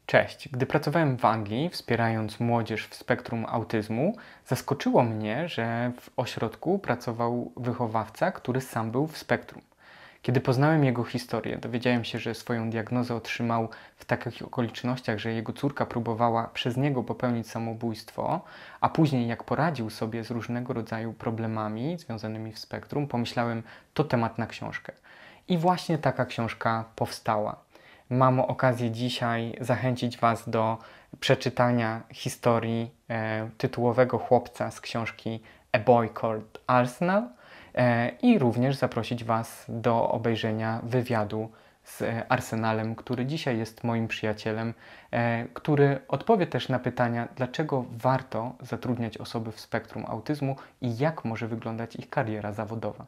Cześć. Gdy pracowałem w Anglii, wspierając młodzież w spektrum autyzmu, zaskoczyło mnie, że w ośrodku pracował wychowawca, który sam był w spektrum. Kiedy poznałem jego historię, dowiedziałem się, że swoją diagnozę otrzymał w takich okolicznościach, że jego córka próbowała przez niego popełnić samobójstwo, a później jak poradził sobie z różnego rodzaju problemami związanymi w spektrum, pomyślałem, to temat na książkę. I właśnie taka książka powstała. Mam okazję dzisiaj zachęcić Was do przeczytania historii tytułowego chłopca z książki A Boy Called Arsenal i również zaprosić Was do obejrzenia wywiadu z Arsenalem, który dzisiaj jest moim przyjacielem, który odpowie też na pytania, dlaczego warto zatrudniać osoby w spektrum autyzmu i jak może wyglądać ich kariera zawodowa.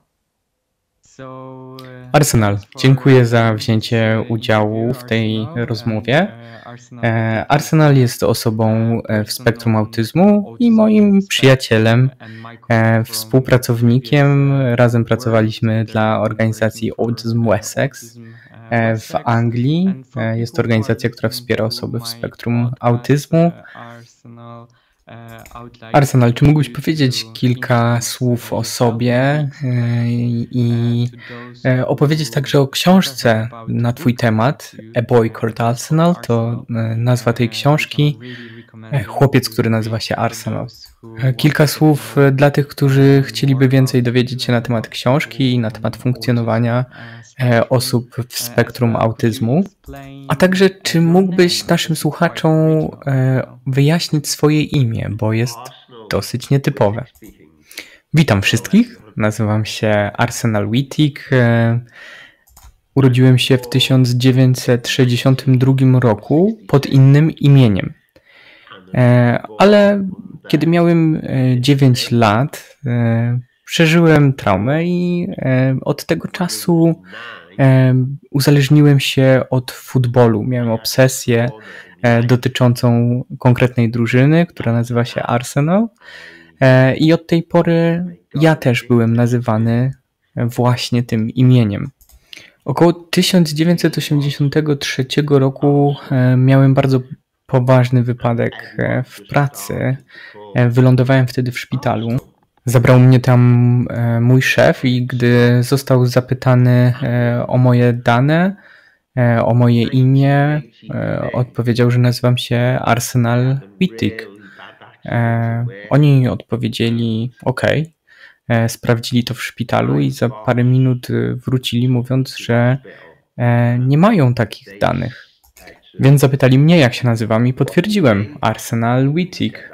Arsenal, dziękuję za wzięcie udziału w tej rozmowie. Arsenal jest osobą w spektrum autyzmu i moim przyjacielem, współpracownikiem. Razem pracowaliśmy dla organizacji Autism Wessex w Anglii. Jest to organizacja, która wspiera osoby w spektrum autyzmu. Arsenal, czy mógłbyś powiedzieć kilka słów o sobie i opowiedzieć także o książce na Twój temat? A Boy Called Arsenal to nazwa tej książki. Chłopiec, który nazywa się Arsenal. Kilka słów dla tych, którzy chcieliby więcej dowiedzieć się na temat książki i na temat funkcjonowania osób w spektrum autyzmu. A także, czy mógłbyś naszym słuchaczom wyjaśnić swoje imię, bo jest dosyć nietypowe. Witam wszystkich, nazywam się Arsenal Wittig. Urodziłem się w 1962 roku pod innym imieniem. Ale kiedy miałem 9 lat, przeżyłem traumę i od tego czasu uzależniłem się od futbolu. Miałem obsesję dotyczącą konkretnej drużyny, która nazywa się Arsenal. I od tej pory ja też byłem nazywany właśnie tym imieniem. Około 1983 roku miałem bardzo poważny wypadek w pracy. Wylądowałem wtedy w szpitalu. Zabrał mnie tam mój szef i gdy został zapytany o moje dane, o moje imię, odpowiedział, że nazywam się Arsenal Wittig. Oni odpowiedzieli OK, sprawdzili to w szpitalu i za parę minut wrócili, mówiąc, że nie mają takich danych. Więc zapytali mnie, jak się nazywam i potwierdziłem Arsenal Wittig.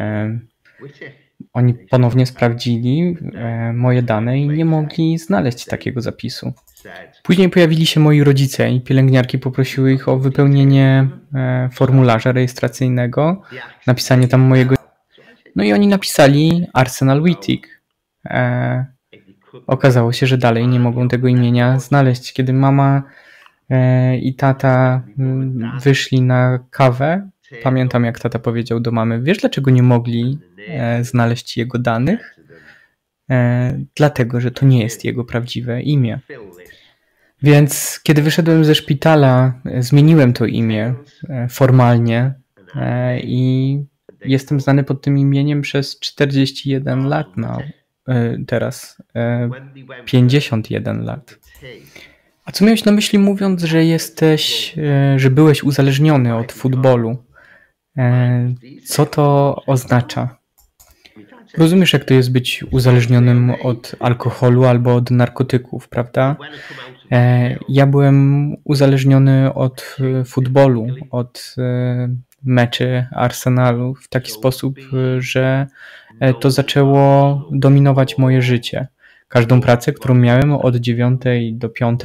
Oni ponownie sprawdzili moje dane i nie mogli znaleźć takiego zapisu. Później pojawili się moi rodzice i pielęgniarki poprosiły ich o wypełnienie formularza rejestracyjnego, napisanie tam mojego... No i oni napisali Arsenal Wittig. Okazało się, że dalej nie mogą tego imienia znaleźć. Kiedy mama i tata wyszli na kawę, pamiętam, jak tata powiedział do mamy, wiesz, dlaczego nie mogli znaleźć jego danych? Dlatego, że to nie jest jego prawdziwe imię. Więc kiedy wyszedłem ze szpitala, zmieniłem to imię formalnie i jestem znany pod tym imieniem przez 41 lat teraz 51 lat. A co miałeś na myśli, mówiąc, że byłeś uzależniony od futbolu? Co to oznacza? Rozumiesz, jak to jest być uzależnionym od alkoholu albo od narkotyków, prawda? Ja byłem uzależniony od futbolu, od meczy Arsenalu w taki sposób, że to zaczęło dominować moje życie. Każdą pracę, którą miałem od 9 do 5,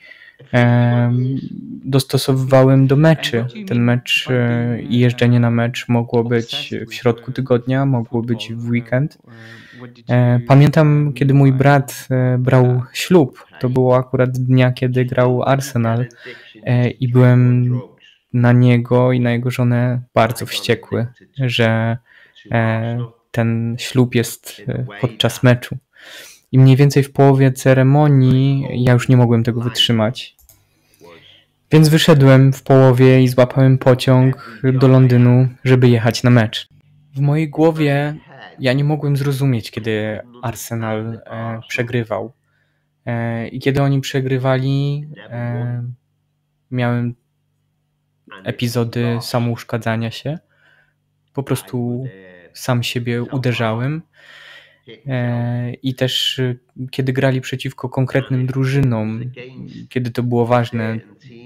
dostosowywałem do meczy. Ten mecz i jeżdżenie na mecz mogło być w środku tygodnia, mogło być w weekend. Pamiętam, kiedy mój brat brał ślub. To było akurat dnia, kiedy grał Arsenal i byłem na niego i na jego żonę bardzo wściekły, że ten ślub jest podczas meczu. I mniej więcej w połowie ceremonii ja już nie mogłem tego wytrzymać. Więc wyszedłem w połowie i złapałem pociąg do Londynu, żeby jechać na mecz. W mojej głowie ja nie mogłem zrozumieć, kiedy Arsenal przegrywał. I kiedy oni przegrywali, miałem epizody samouszkadzania się. Po prostu sam siebie uderzałem. I też kiedy grali przeciwko konkretnym drużynom, kiedy to było ważne,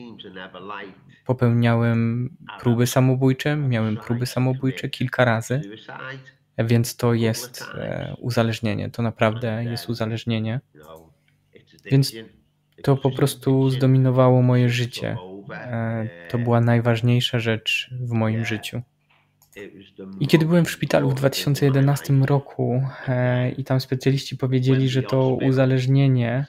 popełniałem próby samobójcze, miałem próby samobójcze kilka razy, więc to jest uzależnienie, to naprawdę jest uzależnienie. Więc to po prostu zdominowało moje życie. To była najważniejsza rzecz w moim życiu. I kiedy byłem w szpitalu w 2011 roku i tam specjaliści powiedzieli, że to uzależnienie,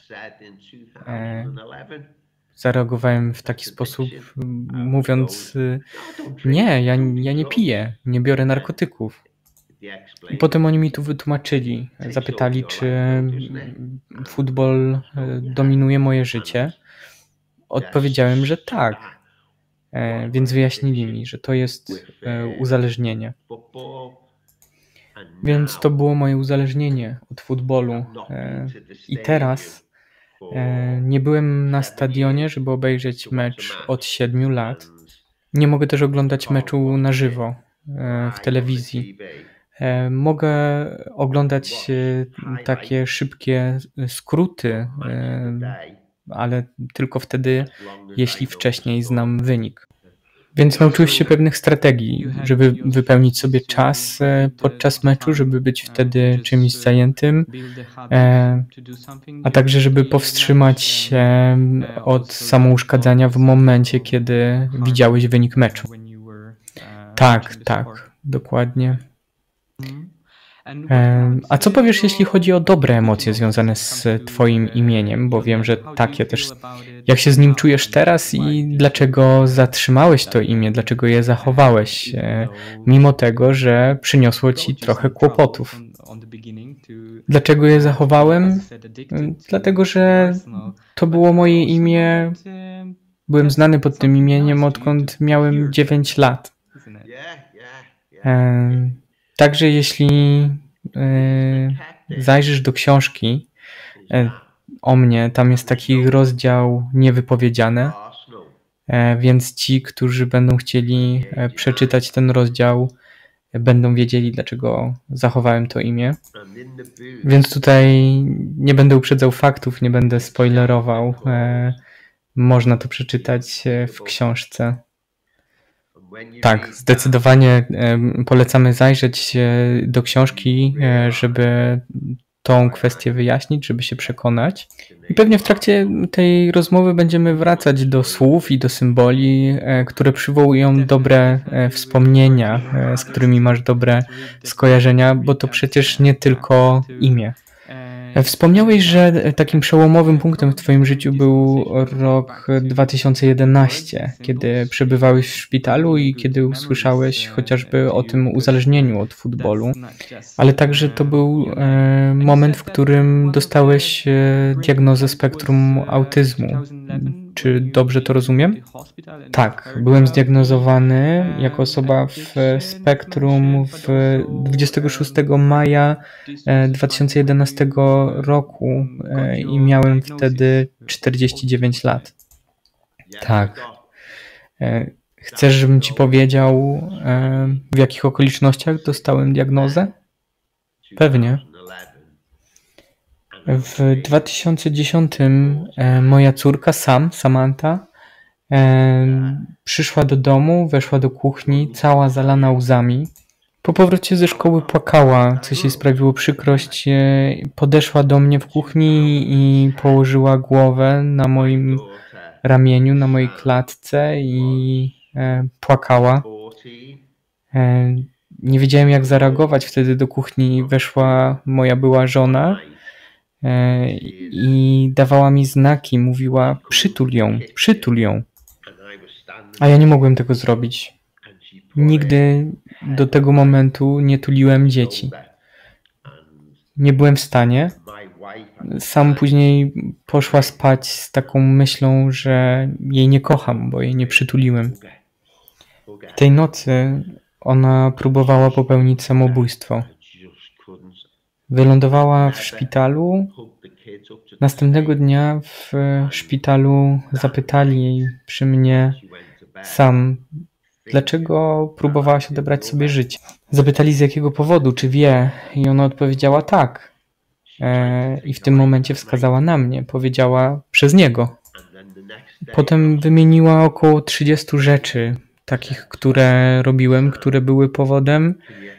zareagowałem w taki sposób, mówiąc: nie, ja nie piję, nie biorę narkotyków. I potem oni mi tu wytłumaczyli, zapytali, czy futbol dominuje moje życie. Odpowiedziałem, że tak. Więc wyjaśnili mi, że to jest uzależnienie. Więc to było moje uzależnienie od futbolu. I teraz nie byłem na stadionie, żeby obejrzeć mecz od 7 lat. Nie mogę też oglądać meczu na żywo w telewizji. Mogę oglądać takie szybkie skróty, ale tylko wtedy, jeśli wcześniej znam wynik. Więc nauczyłeś się pewnych strategii, żeby wypełnić sobie czas podczas meczu, żeby być wtedy czymś zajętym, a także żeby powstrzymać się od samouszkadzania w momencie, kiedy widziałeś wynik meczu. Tak, dokładnie. A co powiesz, jeśli chodzi o dobre emocje związane z twoim imieniem, bo wiem, że takie też. Jak się z nim czujesz teraz i dlaczego zatrzymałeś to imię, dlaczego je zachowałeś, mimo tego, że przyniosło ci trochę kłopotów? Dlaczego je zachowałem? Dlatego, że to było moje imię. Byłem znany pod tym imieniem, odkąd miałem 9 lat. Także jeśli zajrzysz do książki o mnie, tam jest taki rozdział niewypowiedziane, więc ci, którzy będą chcieli przeczytać ten rozdział, będą wiedzieli, dlaczego zachowałem to imię. Więc tutaj nie będę uprzedzał faktów, nie będę spoilerował. Można to przeczytać w książce. Tak, zdecydowanie polecamy zajrzeć do książki, żeby tą kwestię wyjaśnić, żeby się przekonać. I pewnie w trakcie tej rozmowy będziemy wracać do słów i do symboli, które przywołują dobre wspomnienia, z którymi masz dobre skojarzenia, bo to przecież nie tylko imię. Wspomniałeś, że takim przełomowym punktem w twoim życiu był rok 2011, kiedy przebywałeś w szpitalu i kiedy usłyszałeś chociażby o tym uzależnieniu od futbolu, ale także to był moment, w którym dostałeś diagnozę spektrum autyzmu. Czy dobrze to rozumiem? Tak, byłem zdiagnozowany jako osoba w spektrum 26 maja 2011 roku i miałem wtedy 49 lat. Tak. Chcesz, żebym ci powiedział, w jakich okolicznościach dostałem diagnozę? Pewnie. W 2010 moja córka Samantha przyszła do domu, weszła do kuchni, cała zalana łzami. Po powrocie ze szkoły płakała, co jej sprawiło przykrość. Podeszła do mnie w kuchni i położyła głowę na moim ramieniu, na mojej klatce i płakała. Nie wiedziałem, jak zareagować. Wtedy do kuchni weszła moja była żona i dawała mi znaki, mówiła: przytul ją. A ja nie mogłem tego zrobić. Nigdy do tego momentu nie tuliłem dzieci. Nie byłem w stanie. Sam później poszła spać z taką myślą, że jej nie kocham, bo jej nie przytuliłem. Tej nocy ona próbowała popełnić samobójstwo. Wylądowała w szpitalu. Następnego dnia w szpitalu zapytali jej przy mnie sam, dlaczego próbowałaś odebrać sobie życie. Zapytali z jakiego powodu, czy wie, i ona odpowiedziała tak. I w tym momencie wskazała na mnie, powiedziała przez niego. Potem wymieniła około 30 rzeczy, takich, które robiłem, które były powodem.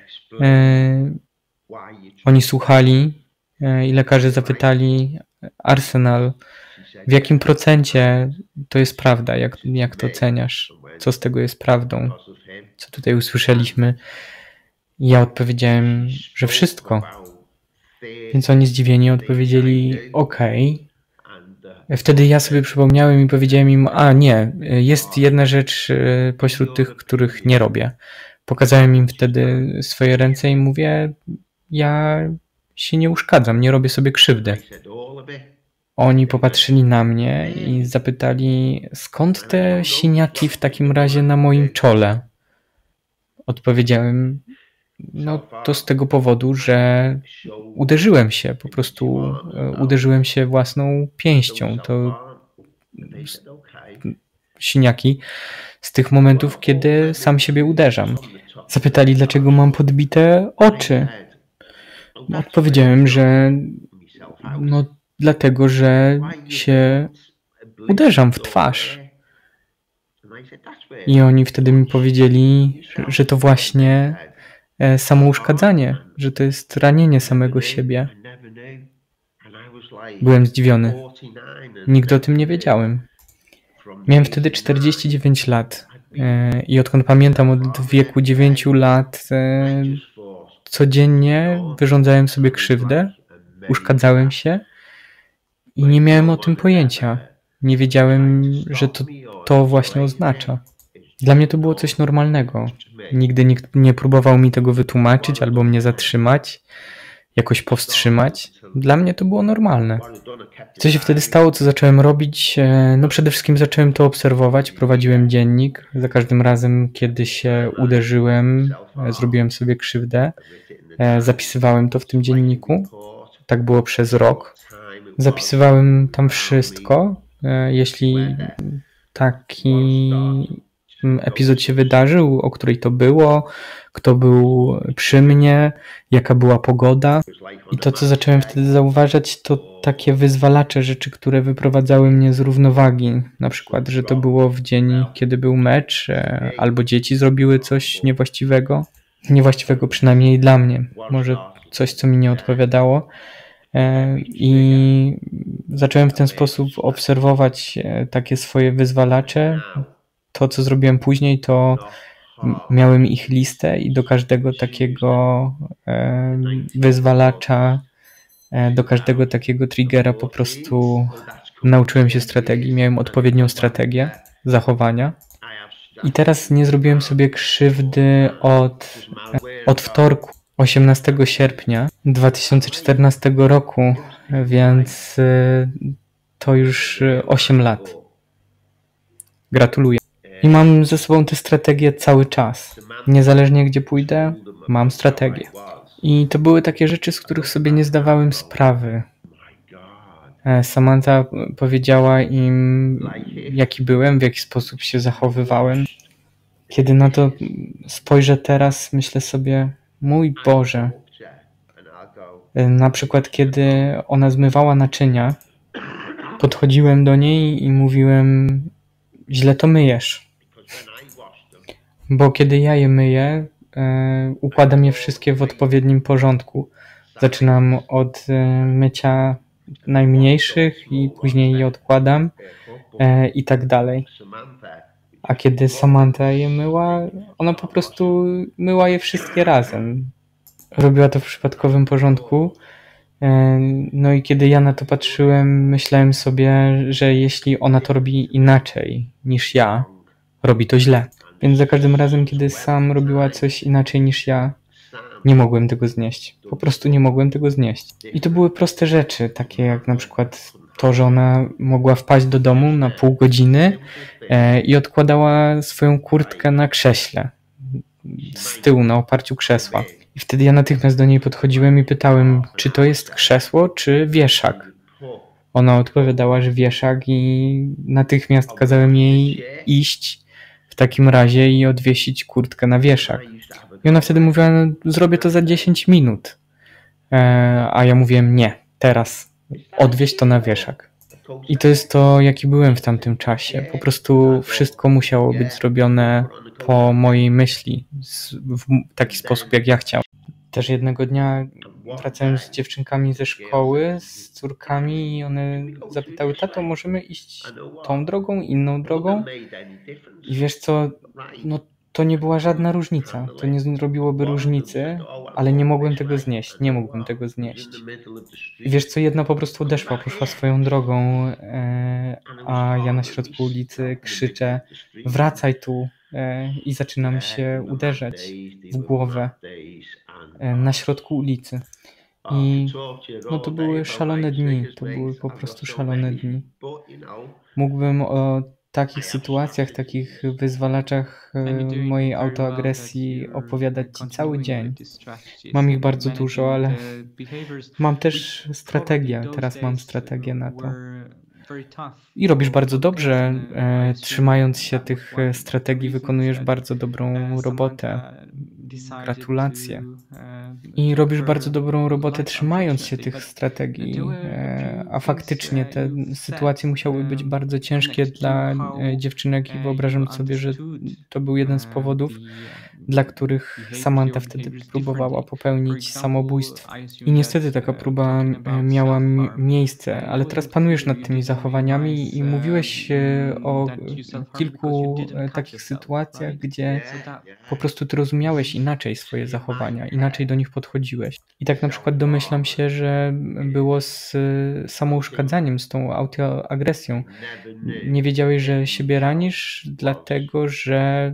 Oni słuchali i lekarze zapytali Arsenal, w jakim procencie to jest prawda, jak to oceniasz, co z tego jest prawdą, co tutaj usłyszeliśmy. I ja odpowiedziałem, że wszystko. Więc oni zdziwieni odpowiedzieli, okej. Wtedy ja sobie przypomniałem i powiedziałem im, nie, jest jedna rzecz pośród tych, których nie robię. Pokazałem im wtedy swoje ręce i mówię, ja się nie uszkadzam, nie robię sobie krzywdy. Oni popatrzyli na mnie i zapytali, skąd te siniaki w takim razie na moim czole? Odpowiedziałem, no to z tego powodu, że uderzyłem się, po prostu uderzyłem się własną pięścią. To siniaki z tych momentów, kiedy sam siebie uderzam. Zapytali, dlaczego mam podbite oczy. Odpowiedziałem, że no dlatego, że się uderzam w twarz. I oni wtedy mi powiedzieli, że to właśnie samouszkadzanie, że to jest ranienie samego siebie. Byłem zdziwiony. Nigdy o tym nie wiedziałem. Miałem wtedy 49 lat i odkąd pamiętam, od wieku 9 lat codziennie wyrządzałem sobie krzywdę, uszkadzałem się i nie miałem o tym pojęcia. Nie wiedziałem, że to właśnie oznacza. Dla mnie to było coś normalnego. Nigdy nikt nie próbował mi tego wytłumaczyć albo mnie zatrzymać, jakoś powstrzymać. Dla mnie to było normalne. Co się wtedy stało, co zacząłem robić? No przede wszystkim zacząłem to obserwować, prowadziłem dziennik. Za każdym razem, kiedy się uderzyłem, zrobiłem sobie krzywdę, zapisywałem to w tym dzienniku. Tak było przez rok. Zapisywałem tam wszystko. Jeśli taki epizod się wydarzył, o której to było, kto był przy mnie, jaka była pogoda. I to, co zacząłem wtedy zauważać, to takie wyzwalacze rzeczy, które wyprowadzały mnie z równowagi. Na przykład, że to było w dzień, kiedy był mecz, albo dzieci zrobiły coś niewłaściwego. Niewłaściwego przynajmniej dla mnie. Może coś, co mi nie odpowiadało. I zacząłem w ten sposób obserwować takie swoje wyzwalacze. To, co zrobiłem później, to miałem ich listę i do każdego takiego wyzwalacza, do każdego takiego triggera po prostu nauczyłem się strategii. Miałem odpowiednią strategię zachowania. I teraz nie zrobiłem sobie krzywdy od wtorku, 18 sierpnia 2014 roku, więc to już 8 lat. Gratuluję. I mam ze sobą tę strategię cały czas. Niezależnie gdzie pójdę, mam strategię. I to były takie rzeczy, z których sobie nie zdawałem sprawy. Samantha powiedziała im, jaki byłem, w jaki sposób się zachowywałem. Kiedy na to spojrzę teraz, myślę sobie, mój Boże. Na przykład, kiedy ona zmywała naczynia, podchodziłem do niej i mówiłem, źle to myjesz. Bo kiedy ja je myję, układam je wszystkie w odpowiednim porządku. Zaczynam od mycia najmniejszych i później je odkładam i tak dalej. A kiedy Samantha je myła, ona po prostu myła je wszystkie razem. Robiła to w przypadkowym porządku. No i kiedy ja na to patrzyłem, myślałem sobie, że jeśli ona to robi inaczej niż ja, robi to źle. Więc za każdym razem, kiedy Sam robiła coś inaczej niż ja, Nie mogłem tego znieść. Po prostu nie mogłem tego znieść. I to były proste rzeczy, takie jak na przykład to, że ona mogła wpaść do domu na pół godziny i odkładała swoją kurtkę na krześle, z tyłu, na oparciu krzesła. I wtedy ja natychmiast do niej podchodziłem i pytałem, czy to jest krzesło, czy wieszak. Ona odpowiadała, że wieszak i natychmiast kazałem jej iść w takim razie i odwiesić kurtkę na wieszak. I ona wtedy mówiła, no, zrobię to za 10 minut. A ja mówiłem, nie, teraz odwieź to na wieszak. I to jest to, jaki byłem w tamtym czasie. Po prostu wszystko musiało być zrobione po mojej myśli, w taki sposób, jak ja chciałem. Też jednego dnia wracałem z dziewczynkami ze szkoły, z córkami i one zapytały, tato, możemy iść tą drogą, inną drogą? I wiesz co, no to nie była żadna różnica, to nie zrobiłoby różnicy, ale nie mogłem tego znieść, nie mógłbym tego znieść. I wiesz co, jedna po prostu odeszła, poszła swoją drogą, a ja na środku ulicy krzyczę, wracaj tu, i zaczynam się uderzać w głowę na środku ulicy. I no to były szalone dni, to były po prostu szalone dni. Mógłbym o takich sytuacjach, takich wyzwalaczach mojej autoagresji opowiadać Ci cały dzień. Mam ich bardzo dużo, ale mam też strategię. Teraz mam strategię na to. I robisz bardzo dobrze, trzymając się tych strategii, wykonujesz bardzo dobrą robotę. Gratulacje. I robisz bardzo dobrą robotę, trzymając się tych strategii, a faktycznie te sytuacje musiały być bardzo ciężkie dla dziewczynek i wyobrażam sobie, że to był jeden z powodów, dla których Samantha wtedy próbowała popełnić samobójstwo. I niestety taka próba miała miejsce, ale teraz panujesz nad tymi zachowaniami i mówiłeś o kilku takich sytuacjach, gdzie po prostu ty rozumiałeś inaczej swoje zachowania, inaczej do nich podchodziłeś. I tak na przykład domyślam się, że było z samouszkadzaniem, z tą autoagresją. Nie wiedziałeś, że siebie ranisz, dlatego że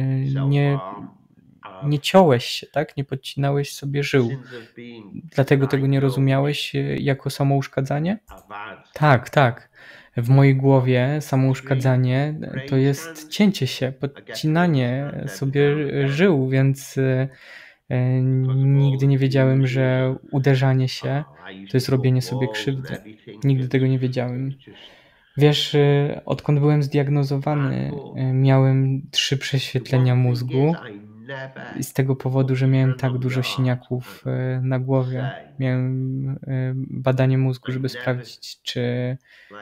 nie ciąłeś się, tak? Nie podcinałeś sobie żył. Dlatego tego nie rozumiałeś jako samouszkadzanie? Tak, tak. W mojej głowie samouszkadzanie to jest cięcie się, podcinanie sobie żył, więc nigdy nie wiedziałem, że uderzanie się to jest robienie sobie krzywdy. Nigdy tego nie wiedziałem. Wiesz, odkąd byłem zdiagnozowany, miałem 3 prześwietlenia mózgu i z tego powodu, że miałem tak dużo siniaków na głowie. Miałem badanie mózgu, żeby sprawdzić, czy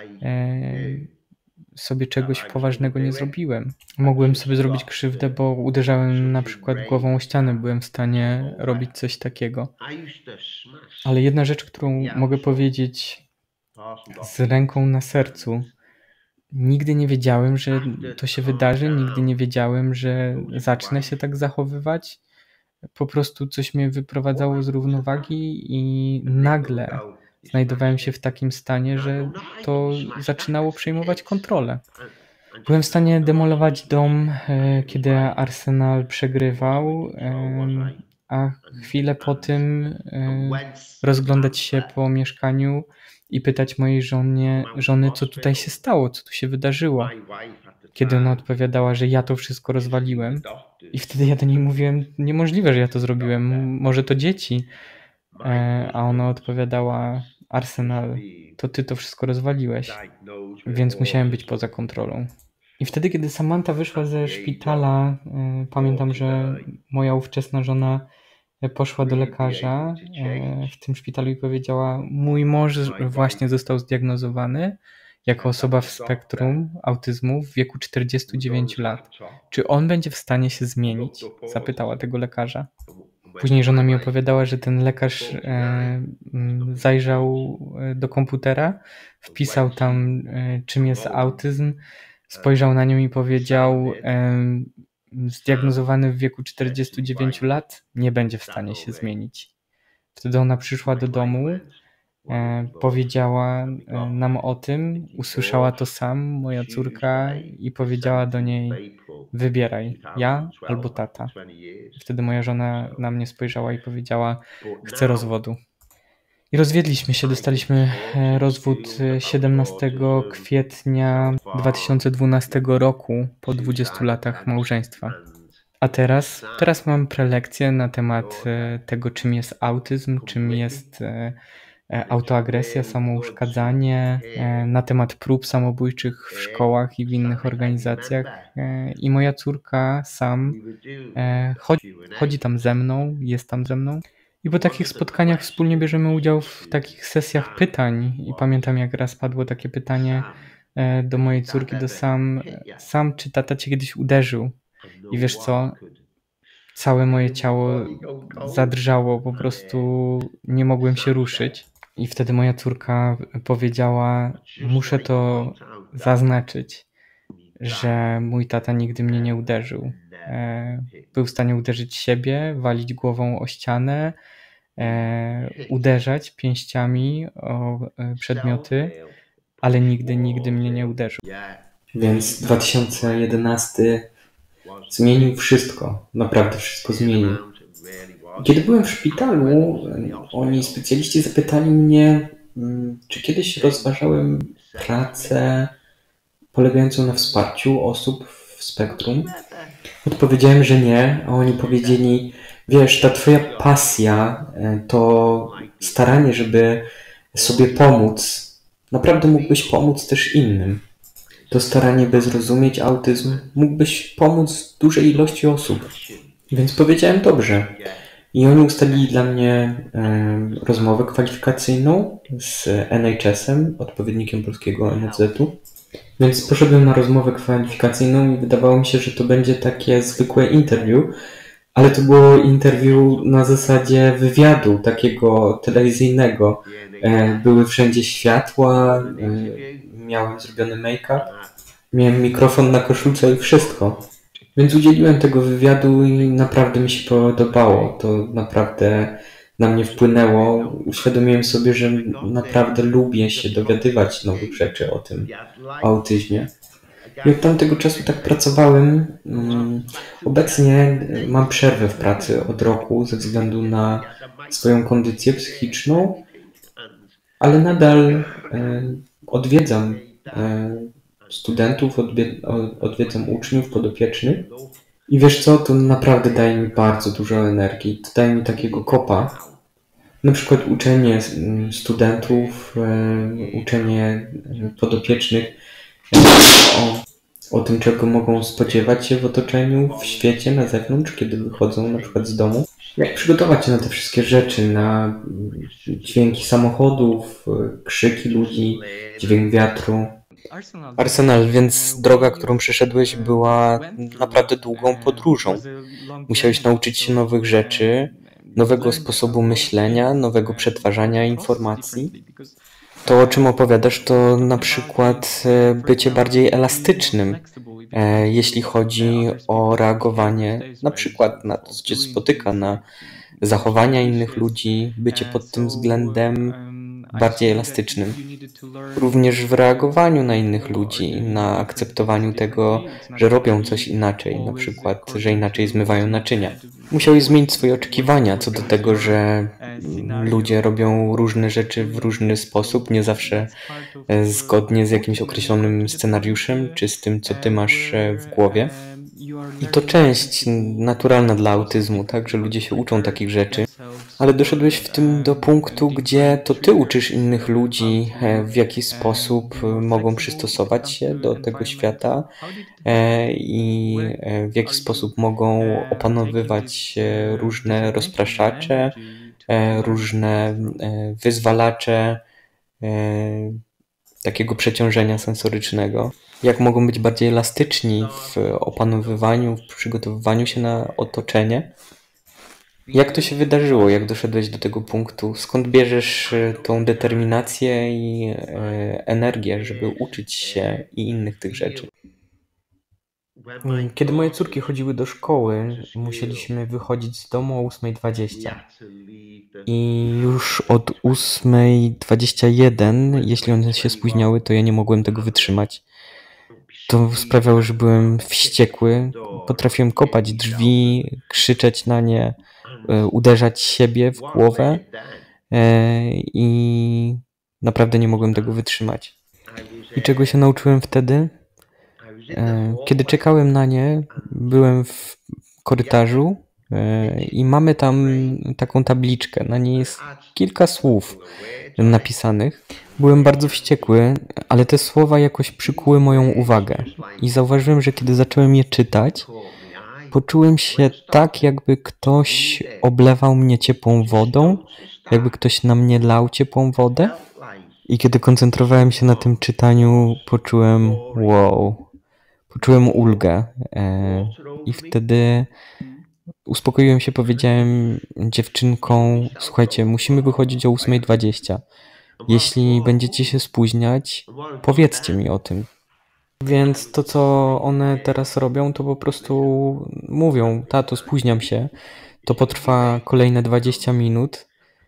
sobie czegoś poważnego nie zrobiłem. Mogłem sobie zrobić krzywdę, bo uderzałem na przykład głową o ścianę, byłem w stanie robić coś takiego. Ale jedna rzecz, którą mogę powiedzieć z ręką na sercu, nigdy nie wiedziałem, że to się wydarzy, nigdy nie wiedziałem, że zacznę się tak zachowywać. Po prostu coś mnie wyprowadzało z równowagi i nagle znajdowałem się w takim stanie, że to zaczynało przejmować kontrolę. Byłem w stanie demolować dom, kiedy Arsenal przegrywał, a chwilę po tym rozglądać się po mieszkaniu i pytać mojej żony, co tutaj się stało, co tu się wydarzyło. Kiedy ona odpowiadała, że ja to wszystko rozwaliłem. I wtedy ja do niej mówiłem, niemożliwe, że ja to zrobiłem, może to dzieci. A ona odpowiadała, Arsenal, to ty to wszystko rozwaliłeś, więc musiałem być poza kontrolą. I wtedy, kiedy Samantha wyszła ze szpitala, pamiętam, że moja ówczesna żona poszła do lekarza w tym szpitalu i powiedziała, mój mąż właśnie został zdiagnozowany jako osoba w spektrum autyzmu w wieku 49 lat. Czy on będzie w stanie się zmienić? Zapytała tego lekarza. Później żona mi opowiadała, że ten lekarz zajrzał do komputera, wpisał tam, czym jest autyzm, spojrzał na nią i powiedział, zdiagnozowany w wieku 49 lat, nie będzie w stanie się zmienić. Wtedy ona przyszła do domu powiedziała nam o tym, usłyszała to sam moja córka i powiedziała do niej: wybieraj, ja albo tata. Wtedy moja żona na mnie spojrzała i powiedziała: chcę rozwodu. I rozwiedliśmy się, dostaliśmy rozwód 17 kwietnia 2012 roku po 20 latach małżeństwa. A teraz mam prelekcję na temat tego, czym jest autyzm, czym jest autoagresja, samouszkadzanie, na temat prób samobójczych w szkołach i w innych organizacjach. I moja córka sam chodzi tam ze mną, jest tam ze mną. I po takich spotkaniach wspólnie bierzemy udział w takich sesjach pytań. I pamiętam, jak raz padło takie pytanie do mojej córki, Sam, czy tata cię kiedyś uderzył? I wiesz co? Całe moje ciało zadrżało, po prostu nie mogłem się ruszyć. I wtedy moja córka powiedziała: muszę to zaznaczyć, że mój tata nigdy mnie nie uderzył. Był w stanie uderzyć siebie, walić głową o ścianę, uderzać pięściami o przedmioty, ale nigdy mnie nie uderzył. Więc 2011 zmienił wszystko, naprawdę wszystko zmienił. Kiedy byłem w szpitalu, specjaliści zapytali mnie, czy kiedyś rozważałem pracę polegającą na wsparciu osób w spektrum. Odpowiedziałem, że nie, a oni powiedzieli: wiesz, ta twoja pasja, to staranie, żeby sobie pomóc, naprawdę mógłbyś pomóc też innym. To staranie, by zrozumieć autyzm, mógłbyś pomóc dużej ilości osób. Więc powiedziałem: dobrze. I oni ustalili dla mnie rozmowę kwalifikacyjną z NHS-em, odpowiednikiem polskiego NFZ-u. Więc poszedłem na rozmowę kwalifikacyjną i wydawało mi się, że to będzie takie zwykłe interview, ale to było interview na zasadzie wywiadu, takiego telewizyjnego. Były wszędzie światła, miałem zrobiony make-up, miałem mikrofon na koszulce i wszystko. Więc udzieliłem tego wywiadu i naprawdę mi się podobało. To naprawdę na mnie wpłynęło. Uświadomiłem sobie, że naprawdę lubię się dowiadywać nowych rzeczy o tym autyzmie. I od tamtego czasu tak pracowałem. Obecnie mam przerwę w pracy od roku ze względu na swoją kondycję psychiczną, ale nadal odwiedzam studentów, odwiedzam uczniów, podopiecznych. I wiesz co, to naprawdę daje mi bardzo dużo energii. To daje mi takiego kopa. Na przykład uczenie studentów, uczenie podopiecznych o tym, czego mogą spodziewać się w otoczeniu, w świecie, na zewnątrz, kiedy wychodzą na przykład z domu. Jak przygotować się na te wszystkie rzeczy, na dźwięki samochodów, krzyki ludzi, dźwięk wiatru. Arsenal, więc droga, którą przeszedłeś, była naprawdę długą podróżą. Musiałeś nauczyć się nowych rzeczy, nowego sposobu myślenia, nowego przetwarzania informacji. To, o czym opowiadasz, to na przykład bycie bardziej elastycznym, jeśli chodzi o reagowanie na przykład na to, co cię spotyka, na zachowania innych ludzi, bycie pod tym względem bardziej elastycznym. Również w reagowaniu na innych ludzi, na akceptowaniu tego, że robią coś inaczej, na przykład, że inaczej zmywają naczynia. Musiałeś zmienić swoje oczekiwania co do tego, że ludzie robią różne rzeczy w różny sposób, nie zawsze zgodnie z jakimś określonym scenariuszem, czy z tym, co ty masz w głowie. I to część naturalna dla autyzmu, tak, że ludzie się uczą takich rzeczy, ale doszedłeś w tym do punktu, gdzie to ty uczysz innych ludzi, w jaki sposób mogą przystosować się do tego świata i w jaki sposób mogą opanowywać różne rozpraszacze, różne wyzwalacze takiego przeciążenia sensorycznego. Jak mogą być bardziej elastyczni w opanowywaniu, w przygotowywaniu się na otoczenie. Jak to się wydarzyło? Jak doszedłeś do tego punktu? Skąd bierzesz tą determinację i energię, żeby uczyć się i innych tych rzeczy? Kiedy moje córki chodziły do szkoły, musieliśmy wychodzić z domu o 8:20. I już od 8:21, jeśli one się spóźniały, to ja nie mogłem tego wytrzymać. To sprawiało, że byłem wściekły. Potrafiłem kopać drzwi, krzyczeć na nie, uderzać siebie w głowę i naprawdę nie mogłem tego wytrzymać. I czego się nauczyłem wtedy? Kiedy czekałem na nie, byłem w korytarzu i mamy tam taką tabliczkę. Na niej jest kilka słów napisanych. Byłem bardzo wściekły, ale te słowa jakoś przykuły moją uwagę. I zauważyłem, że kiedy zacząłem je czytać, poczułem się tak, jakby ktoś oblewał mnie ciepłą wodą, jakby ktoś na mnie lał ciepłą wodę. I kiedy koncentrowałem się na tym czytaniu, poczułem wow, poczułem ulgę. I wtedy uspokoiłem się, powiedziałem dziewczynkom, słuchajcie, musimy wychodzić o 8:20. Jeśli będziecie się spóźniać, powiedzcie mi o tym. Więc to, co one teraz robią, to po prostu mówią, tato, spóźniam się. To potrwa kolejne 20 minut.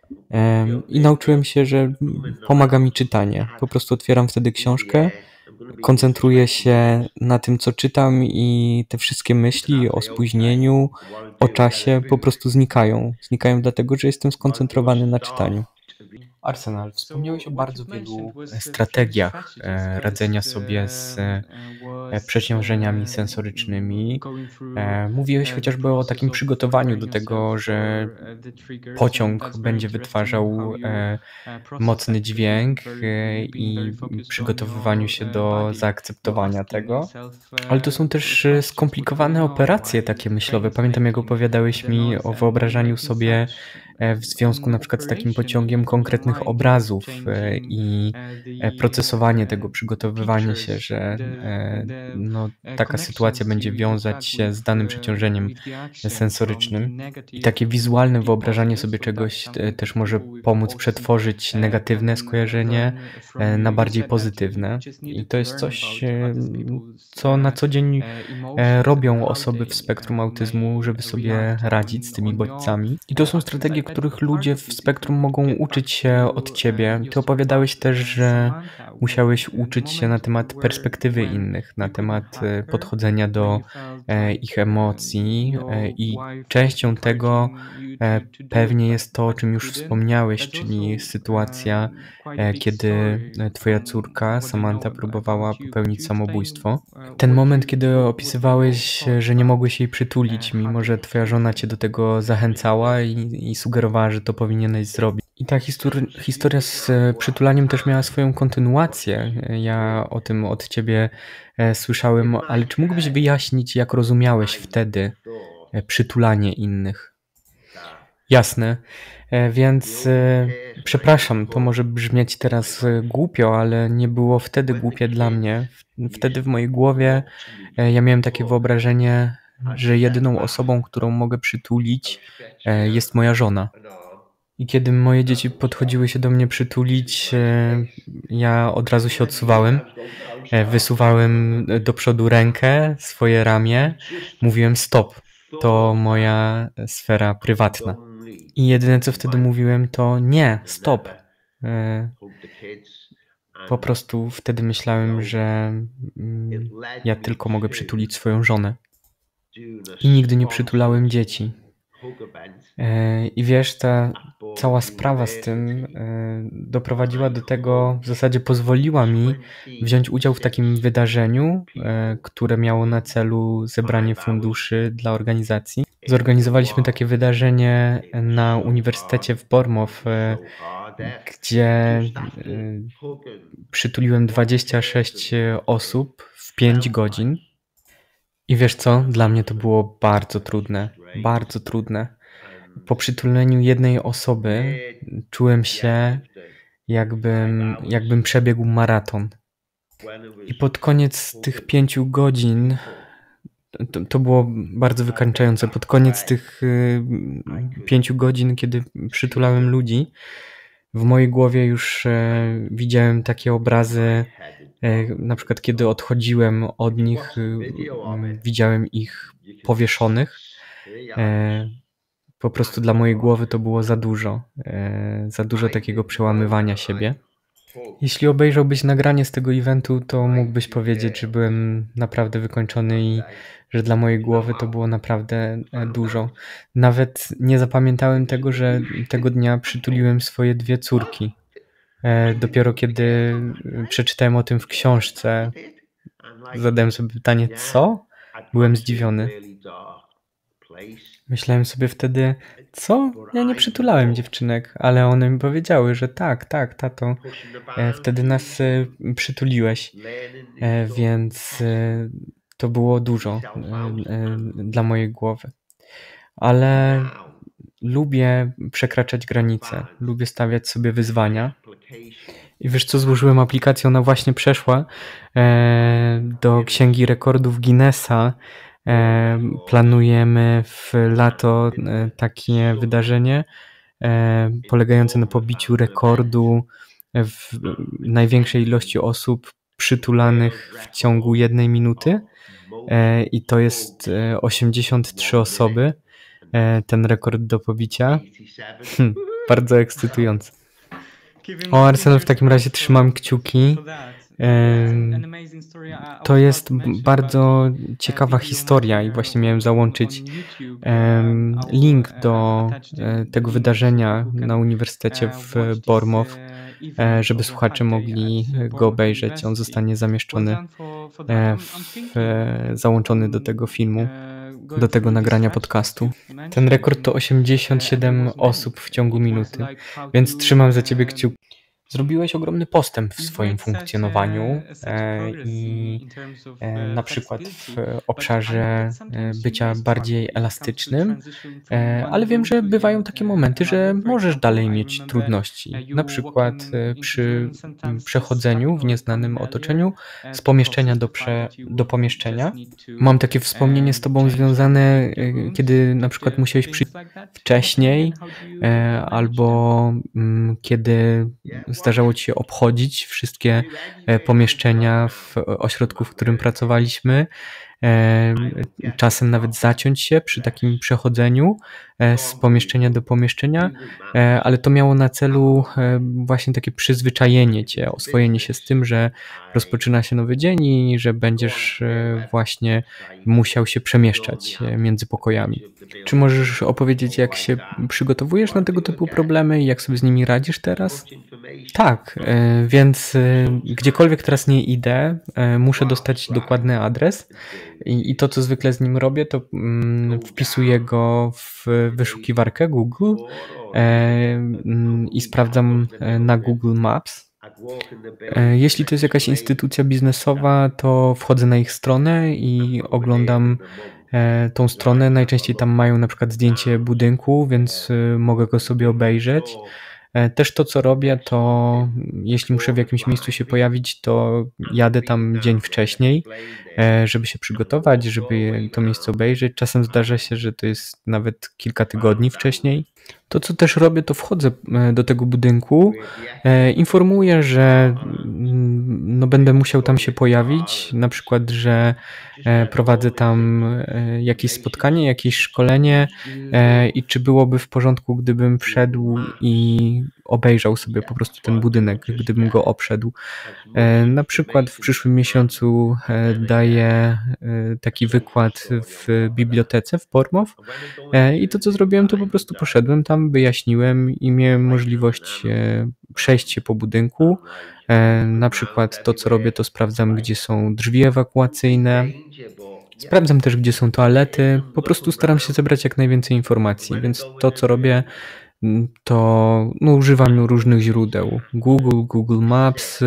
I nauczyłem się, że pomaga mi czytanie. Po prostu otwieram wtedy książkę, koncentruję się na tym, co czytam i te wszystkie myśli o spóźnieniu, o czasie po prostu znikają. Znikają dlatego, że jestem skoncentrowany na czytaniu. Arsenal, wspomniałeś o bardzo wielu strategiach radzenia sobie z przeciążeniami sensorycznymi. Mówiłeś chociażby o takim przygotowaniu do tego, że pociąg będzie wytwarzał mocny dźwięk i przygotowywaniu się do zaakceptowania tego. Ale to są też skomplikowane operacje takie myślowe. Pamiętam, jak opowiadałeś mi o wyobrażaniu sobie w związku na przykład z takim pociągiem konkretnych obrazów i procesowanie tego, przygotowywanie się, że no, taka sytuacja będzie wiązać się z danym przeciążeniem sensorycznym. I takie wizualne wyobrażanie sobie czegoś też może pomóc przetworzyć negatywne skojarzenie na bardziej pozytywne. I to jest coś, co na co dzień robią osoby w spektrum autyzmu, żeby sobie radzić z tymi bodźcami. I to są strategie, których ludzie w spektrum mogą uczyć się od ciebie. Ty opowiadałeś też, że musiałeś uczyć się na temat perspektywy innych, na temat podchodzenia do ich emocji i częścią tego pewnie jest to, o czym już wspomniałeś, czyli sytuacja, kiedy twoja córka Samantha próbowała popełnić samobójstwo. Ten moment, kiedy opisywałeś, że nie mogłeś jej przytulić, mimo że twoja żona cię do tego zachęcała i sugerowała, że to powinieneś zrobić. I ta historia z przytulaniem też miała swoją kontynuację. Ja o tym od ciebie słyszałem, ale czy mógłbyś wyjaśnić, jak rozumiałeś wtedy przytulanie innych? Jasne. Więc przepraszam, to może brzmieć teraz głupio, ale nie było wtedy głupie dla mnie. Wtedy w mojej głowie ja miałem takie wyobrażenie, że jedyną osobą, którą mogę przytulić, jest moja żona. I kiedy moje dzieci podchodziły się do mnie przytulić, ja od razu się odsuwałem. Wysuwałem do przodu rękę, swoje ramię. Mówiłem stop, to moja sfera prywatna. I jedyne, co wtedy mówiłem, to nie, stop. Po prostu wtedy myślałem, że ja tylko mogę przytulić swoją żonę. I nigdy nie przytulałem dzieci. I wiesz, ta cała sprawa z tym doprowadziła do tego, w zasadzie pozwoliła mi wziąć udział w takim wydarzeniu, które miało na celu zebranie funduszy dla organizacji. Zorganizowaliśmy takie wydarzenie na Uniwersytecie w Bournemouth, gdzie przytuliłem 26 osób w 5 godzin. I wiesz co? Dla mnie to było bardzo trudne, bardzo trudne. Po przytuleniu jednej osoby czułem się, jakbym przebiegł maraton. I pod koniec tych 5 godzin, to było bardzo wykańczające, pod koniec tych 5 godzin, kiedy przytulałem ludzi, w mojej głowie już widziałem takie obrazy Na przykład kiedy odchodziłem od nich, widziałem ich powieszonych. Po prostu dla mojej głowy to było za dużo takiego przełamywania siebie. Jeśli obejrzałbyś nagranie z tego eventu, to mógłbyś powiedzieć, że byłem naprawdę wykończony i że dla mojej głowy to było naprawdę dużo. Nawet nie zapamiętałem tego, że tego dnia przytuliłem swoje 2 córki. Dopiero kiedy przeczytałem o tym w książce, zadałem sobie pytanie, co? Byłem zdziwiony. Myślałem sobie wtedy, co? Ja nie przytulałem dziewczynek, ale one mi powiedziały, że tak, tato, wtedy nas przytuliłeś, więc to było dużo dla mojej głowy. Ale lubię przekraczać granice, lubię stawiać sobie wyzwania. I wiesz co, złożyłem aplikację, ona właśnie przeszła do Księgi Rekordów Guinnessa. Planujemy w lato takie wydarzenie polegające na pobiciu rekordu w największej ilości osób przytulanych w ciągu 1 minuty i to jest 83 osoby, ten rekord do pobicia. Bardzo ekscytujące. O Arsenal w takim razie trzymam kciuki. To jest bardzo ciekawa historia i właśnie miałem załączyć link do tego wydarzenia na Uniwersytecie w Bournemouth, żeby słuchacze mogli go obejrzeć. On zostanie zamieszczony, załączony do tego filmu, do tego nagrania podcastu. Ten rekord to 87 osób w ciągu minuty, więc trzymam za ciebie kciuki. Zrobiłeś ogromny postęp w swoim funkcjonowaniu i na przykład w obszarze bycia bardziej elastycznym, ale wiem, że bywają takie momenty, że możesz dalej mieć trudności. Na przykład przy przechodzeniu w nieznanym otoczeniu z pomieszczenia do pomieszczenia. Mam takie wspomnienie z tobą związane, kiedy na przykład musiałeś przyjść wcześniej albo kiedy zdarzało ci się obchodzić wszystkie pomieszczenia w ośrodku, w którym pracowaliśmy, czasem nawet zaciąć się przy takim przechodzeniu z pomieszczenia do pomieszczenia, ale to miało na celu właśnie takie przyzwyczajenie cię, oswojenie się z tym, że rozpoczyna się nowy dzień i że będziesz właśnie musiał się przemieszczać między pokojami. Czy możesz opowiedzieć, jak się przygotowujesz na tego typu problemy i jak sobie z nimi radzisz teraz? Tak, więc gdziekolwiek teraz nie idę, muszę dostać dokładny adres i to, co zwykle z nim robię, to wpisuję go w wyszukiwarkę Google i sprawdzam na Google Maps. Jeśli to jest jakaś instytucja biznesowa, to wchodzę na ich stronę i oglądam tą stronę. Najczęściej tam mają na przykład zdjęcie budynku, więc mogę go sobie obejrzeć. Też to, co robię, to jeśli muszę w jakimś miejscu się pojawić, to jadę tam dzień wcześniej, żeby się przygotować, żeby to miejsce obejrzeć. Czasem zdarza się, że to jest nawet kilka tygodni wcześniej. To, co też robię, to wchodzę do tego budynku, informuję, że no, będę musiał tam się pojawić, na przykład, że prowadzę tam jakieś spotkanie, jakieś szkolenie i czy byłoby w porządku, gdybym wszedł i obejrzał sobie po prostu ten budynek, gdybym go obszedł. Na przykład w przyszłym miesiącu daję taki wykład w bibliotece w Bournemouth i to, co zrobiłem, to po prostu poszedłem tam, wyjaśniłem i miałem możliwość przejść się po budynku. Na przykład to, co robię, to sprawdzam, gdzie są drzwi ewakuacyjne. Sprawdzam też, gdzie są toalety. Po prostu staram się zebrać jak najwięcej informacji, więc to, co robię, to używam różnych źródeł. Google Maps,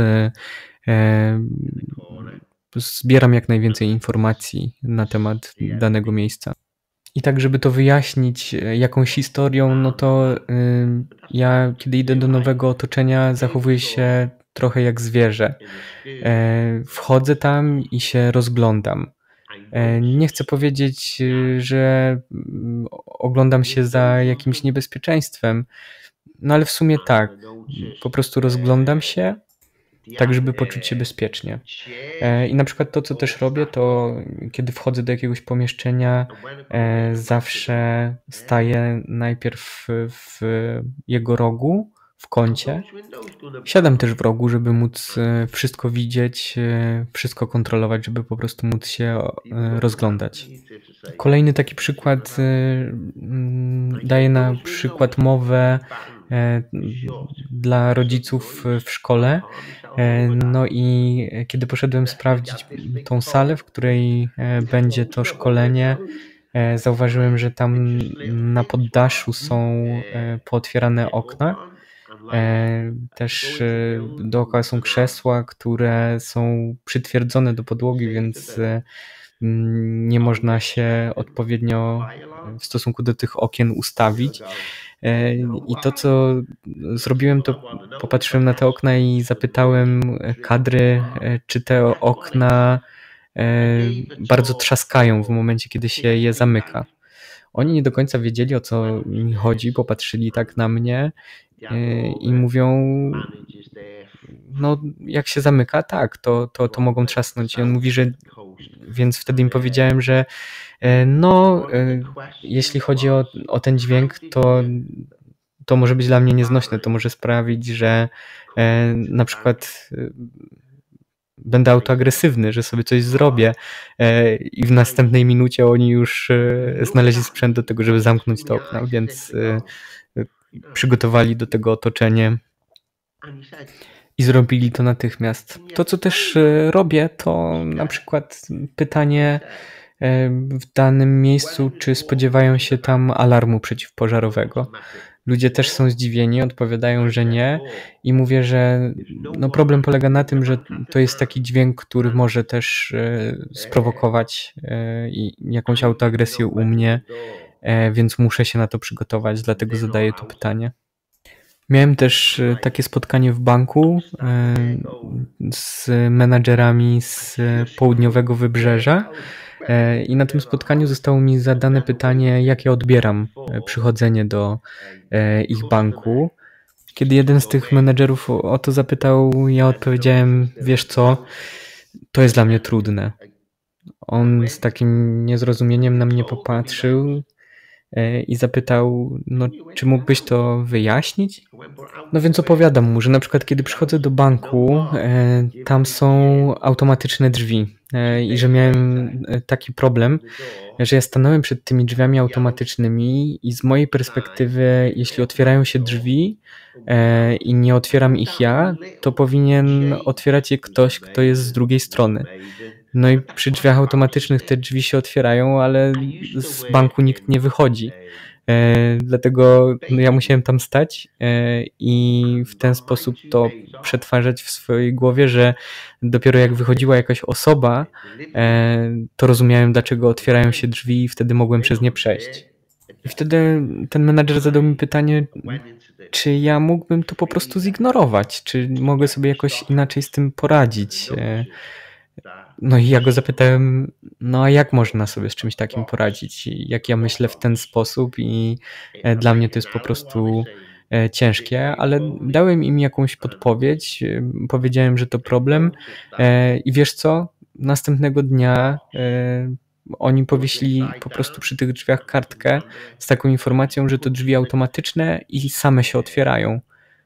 zbieram jak najwięcej informacji na temat danego miejsca. I tak, żeby to wyjaśnić jakąś historią, no to ja, kiedy idę do nowego otoczenia, zachowuję się trochę jak zwierzę. Wchodzę tam i się rozglądam. Nie chcę powiedzieć, że oglądam się za jakimś niebezpieczeństwem, no ale w sumie tak. Po prostu rozglądam się tak żeby poczuć się bezpiecznie. I na przykład to, co też robię, to kiedy wchodzę do jakiegoś pomieszczenia, zawsze staję najpierw w jego rogu, w kącie. Siadam też w rogu, żeby móc wszystko widzieć, wszystko kontrolować, żeby po prostu móc się rozglądać. Kolejny taki przykład daje na przykład mowę dla rodziców w szkole. No i kiedy poszedłem sprawdzić tą salę, w której będzie to szkolenie, zauważyłem, że tam na poddaszu są pootwierane okna. Też dookoła są krzesła, które są przytwierdzone do podłogi, więc nie można się odpowiednio w stosunku do tych okien ustawić. I to, co zrobiłem, to popatrzyłem na te okna i zapytałem kadry, czy te okna bardzo trzaskają w momencie, kiedy się je zamyka. Oni nie do końca wiedzieli, o co mi chodzi, popatrzyli tak na mnie i mówią, no jak się zamyka, tak, to mogą trzasnąć. I on mówi, że więc wtedy im powiedziałem, że jeśli chodzi o ten dźwięk, to może być dla mnie nieznośne, to może sprawić, że na przykład będę autoagresywny, że sobie coś zrobię i w następnej minucie oni już znaleźli sprzęt do tego, żeby zamknąć te okna, więc przygotowali do tego otoczenie i zrobili to natychmiast. To, co też robię, to na przykład pytanie w danym miejscu, czy spodziewają się tam alarmu przeciwpożarowego. Ludzie też są zdziwieni, odpowiadają, że nie i mówię, że problem polega na tym, że to jest taki dźwięk, który może też sprowokować jakąś autoagresję u mnie, więc muszę się na to przygotować, dlatego zadaję to pytanie. Miałem też takie spotkanie w banku z menadżerami z południowego wybrzeża i na tym spotkaniu zostało mi zadane pytanie, jak ja odbieram przychodzenie do ich banku. Kiedy jeden z tych menadżerów o to zapytał, ja odpowiedziałem, wiesz co, to jest dla mnie trudne. On z takim niezrozumieniem na mnie popatrzył i zapytał, czy mógłbyś to wyjaśnić? No więc opowiadam mu, że na przykład kiedy przychodzę do banku, tam są automatyczne drzwi i że miałem taki problem, że ja stanąłem przed tymi drzwiami automatycznymi i z mojej perspektywy, jeśli otwierają się drzwi i nie otwieram ich ja, to powinien otwierać je ktoś, kto jest z drugiej strony. No i przy drzwiach automatycznych te drzwi się otwierają, ale z banku nikt nie wychodzi. Dlatego ja musiałem tam stać i w ten sposób to przetwarzać w swojej głowie, że dopiero jak wychodziła jakaś osoba, to rozumiałem, dlaczego otwierają się drzwi i wtedy mogłem przez nie przejść. I wtedy ten menadżer zadał mi pytanie, czy ja mógłbym to po prostu zignorować, czy mogę sobie jakoś inaczej z tym poradzić. No i ja go zapytałem, a jak można sobie z czymś takim poradzić? Jak ja myślę w ten sposób i dla mnie to jest po prostu ciężkie, ale dałem im jakąś podpowiedź, powiedziałem, że to problem i wiesz co? Następnego dnia oni powiesili po prostu przy tych drzwiach kartkę z taką informacją, że to drzwi automatyczne i same się otwierają.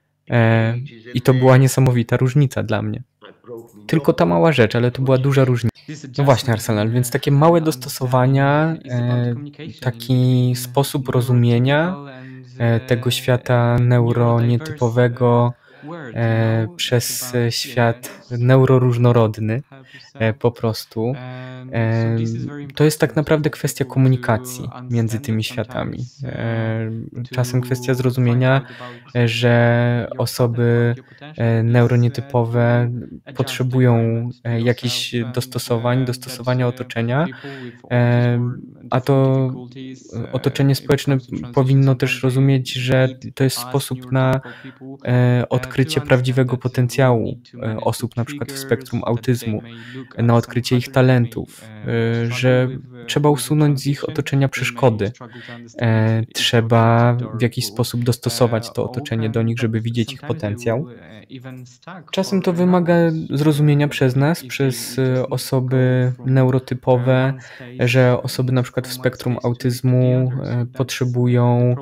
I to była niesamowita różnica dla mnie. Tylko ta mała rzecz, ale to była duża różnica. No właśnie, Arsenal, więc takie małe dostosowania, taki sposób rozumienia tego świata neuronietypowego przez świat neuroróżnorodny po prostu. To jest tak naprawdę kwestia komunikacji między tymi światami. Czasem kwestia zrozumienia, że osoby neuronietypowe potrzebują jakichś dostosowania otoczenia, a to otoczenie społeczne powinno też rozumieć, że to jest sposób na odkrycie prawdziwego potencjału osób na przykład w spektrum autyzmu, na odkrycie ich talentów, że trzeba usunąć z ich otoczenia przeszkody. Trzeba w jakiś sposób dostosować to otoczenie do nich, żeby widzieć ich potencjał. Czasem to wymaga zrozumienia przez nas, przez osoby neurotypowe, że osoby na przykład w spektrum autyzmu potrzebują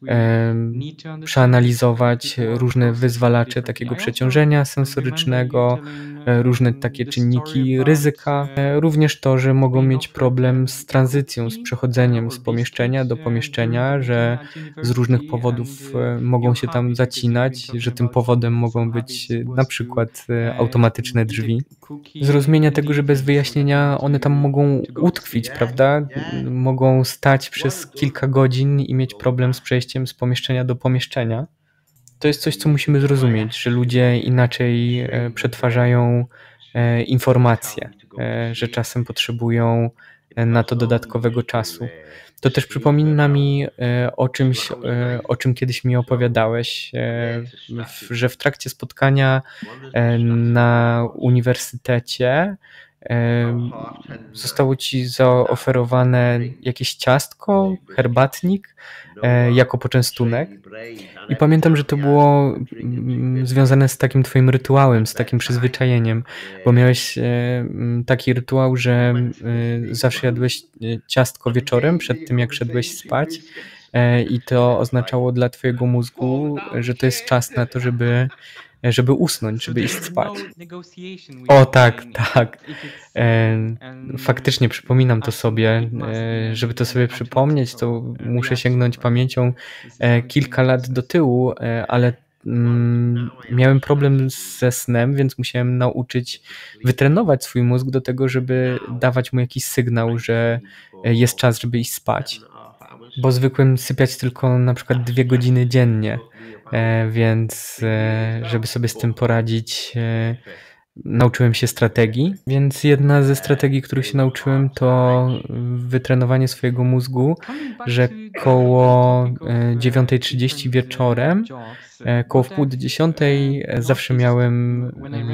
przeanalizować różne wyzwalacze takiego przeciążenia sensorycznego, różne takie czynniki ryzyka. Również to, że mogą mieć problem z tranzycją, z przechodzeniem z pomieszczenia do pomieszczenia, że z różnych powodów mogą się tam zacinać, że tym powodem mogą być na przykład automatyczne drzwi. Zrozumienia tego, że bez wyjaśnienia one tam mogą utkwić, prawda? Mogą stać przez kilka godzin i mieć problem z przejściem z pomieszczenia do pomieszczenia. To jest coś, co musimy zrozumieć, że ludzie inaczej przetwarzają informacje, że czasem potrzebują na to dodatkowego czasu. To też przypomina mi o czymś, o czym kiedyś mi opowiadałeś, że w trakcie spotkania na uniwersytecie zostało ci zaoferowane jakieś ciastko, herbatnik jako poczęstunek. I pamiętam, że to było związane z takim twoim rytuałem, z takim przyzwyczajeniem, bo miałeś taki rytuał, że zawsze jadłeś ciastko wieczorem przed tym, jak szedłeś spać i to oznaczało dla twojego mózgu, że to jest czas na to, żeby usnąć, żeby iść spać. O tak, tak. Faktycznie przypominam to sobie. Żeby to sobie przypomnieć, to muszę sięgnąć pamięcią kilka lat do tyłu, ale miałem problem ze snem, więc musiałem wytrenować swój mózg do tego, żeby dawać mu jakiś sygnał, że jest czas, żeby iść spać. Bo zwykłem sypiać tylko na przykład 2 godziny dziennie, więc żeby sobie z tym poradzić, nauczyłem się strategii. Więc jedna ze strategii, których się nauczyłem, to wytrenowanie swojego mózgu, że koło 9:30 wieczorem, koło 9:30 zawsze miałem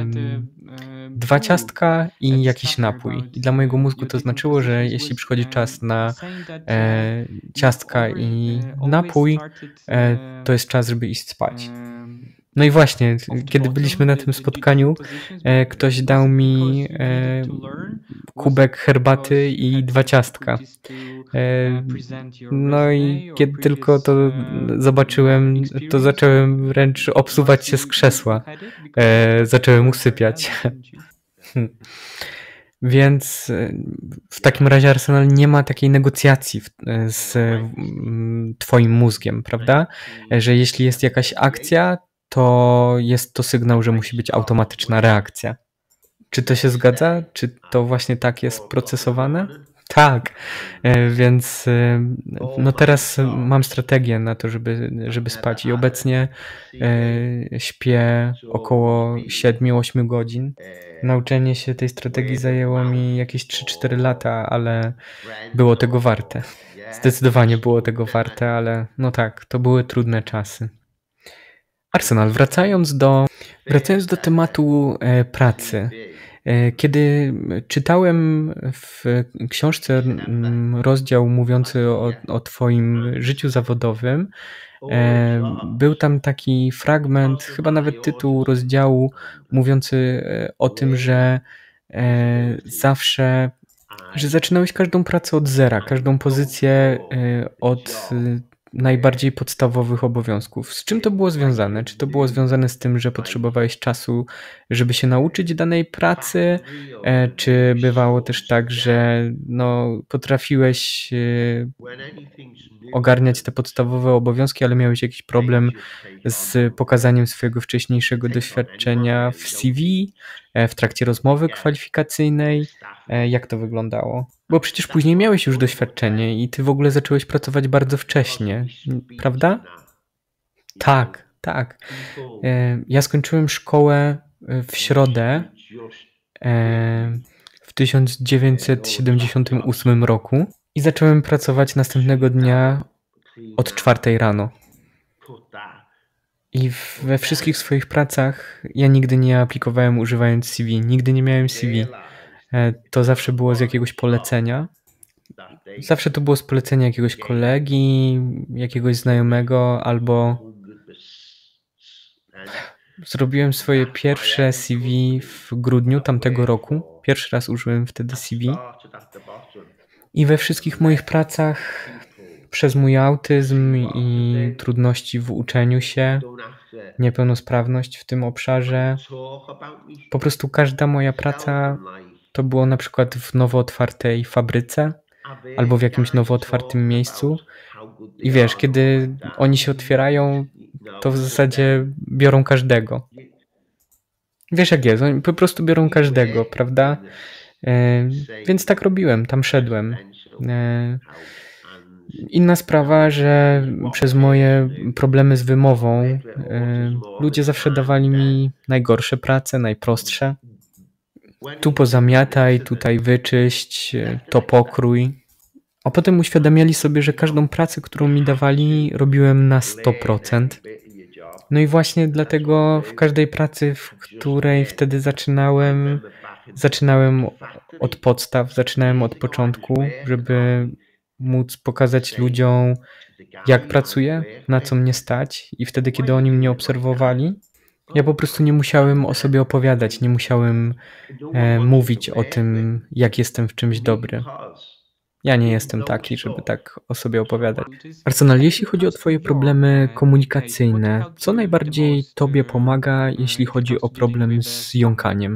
2 ciastka i jakiś napój. I dla mojego mózgu to znaczyło, że jeśli przychodzi czas na ciastka i napój, to jest czas, żeby iść spać. No i właśnie, kiedy byliśmy na tym spotkaniu, ktoś dał mi kubek herbaty i 2 ciastka. No i kiedy tylko to zobaczyłem, to zacząłem wręcz obsuwać się z krzesła. Zacząłem usypiać. Więc w takim razie, Arsenal, nie ma takiej negocjacji z twoim mózgiem, prawda? Że jeśli jest jakaś akcja, to jest to sygnał, że musi być automatyczna reakcja. Czy to się zgadza? Czy to właśnie tak jest procesowane? Tak, więc no teraz mam strategię na to, żeby spać i obecnie śpię około 7-8 godzin. Nauczenie się tej strategii zajęło mi jakieś 3-4 lata, ale było tego warte. Zdecydowanie było tego warte, ale no tak, to były trudne czasy. Arsenal, wracając do tematu pracy. Kiedy czytałem w książce rozdział mówiący o twoim życiu zawodowym, był tam taki fragment, chyba nawet tytuł rozdziału mówiący o tym, że zawsze, że zaczynałeś każdą pracę od zera, każdą pozycję od najbardziej podstawowych obowiązków. Z czym to było związane? Czy to było związane z tym, że potrzebowałeś czasu, żeby się nauczyć danej pracy? Czy bywało też tak, że no, potrafiłeś ogarniać te podstawowe obowiązki, ale miałeś jakiś problem z pokazaniem swojego wcześniejszego doświadczenia w CV, w trakcie rozmowy kwalifikacyjnej? Jak to wyglądało? Bo przecież później miałeś już doświadczenie i ty w ogóle zacząłeś pracować bardzo wcześnie, prawda? Tak, tak. Ja skończyłem szkołę w środę w 1978 roku i zacząłem pracować następnego dnia od 4 rano. I we wszystkich swoich pracach ja nigdy nie aplikowałem używając CV, nigdy nie miałem CV. To zawsze było z jakiegoś polecenia. Zawsze to było z polecenia jakiegoś kolegi, jakiegoś znajomego, albo zrobiłem swoje pierwsze CV w grudniu tamtego roku. Pierwszy raz użyłem wtedy CV. I we wszystkich moich pracach przez mój autyzm i trudności w uczeniu się, niepełnosprawność w tym obszarze, po prostu każda moja praca to było na przykład w nowo otwartej fabryce albo w jakimś nowo otwartym miejscu. I wiesz, kiedy oni się otwierają, to w zasadzie biorą każdego. Wiesz jak jest, oni po prostu biorą każdego, prawda? Więc tak robiłem, tam szedłem. Inna sprawa, że przez moje problemy z wymową ludzie zawsze dawali mi najgorsze prace, najprostsze. Tu pozamiataj, tutaj wyczyść, to pokrój. A potem uświadamiali sobie, że każdą pracę, którą mi dawali, robiłem na 100%. No i właśnie dlatego w każdej pracy, w której wtedy zaczynałem od podstaw, zaczynałem od początku, żeby móc pokazać ludziom, jak pracuję, na co mnie stać. I wtedy, kiedy oni mnie obserwowali, ja po prostu nie musiałem o sobie opowiadać, nie musiałem mówić o tym, jak jestem w czymś dobry. Ja nie jestem taki, żeby tak o sobie opowiadać. Arsenal, jeśli chodzi o Twoje problemy komunikacyjne, co najbardziej Tobie pomaga, jeśli chodzi o problem z jąkaniem?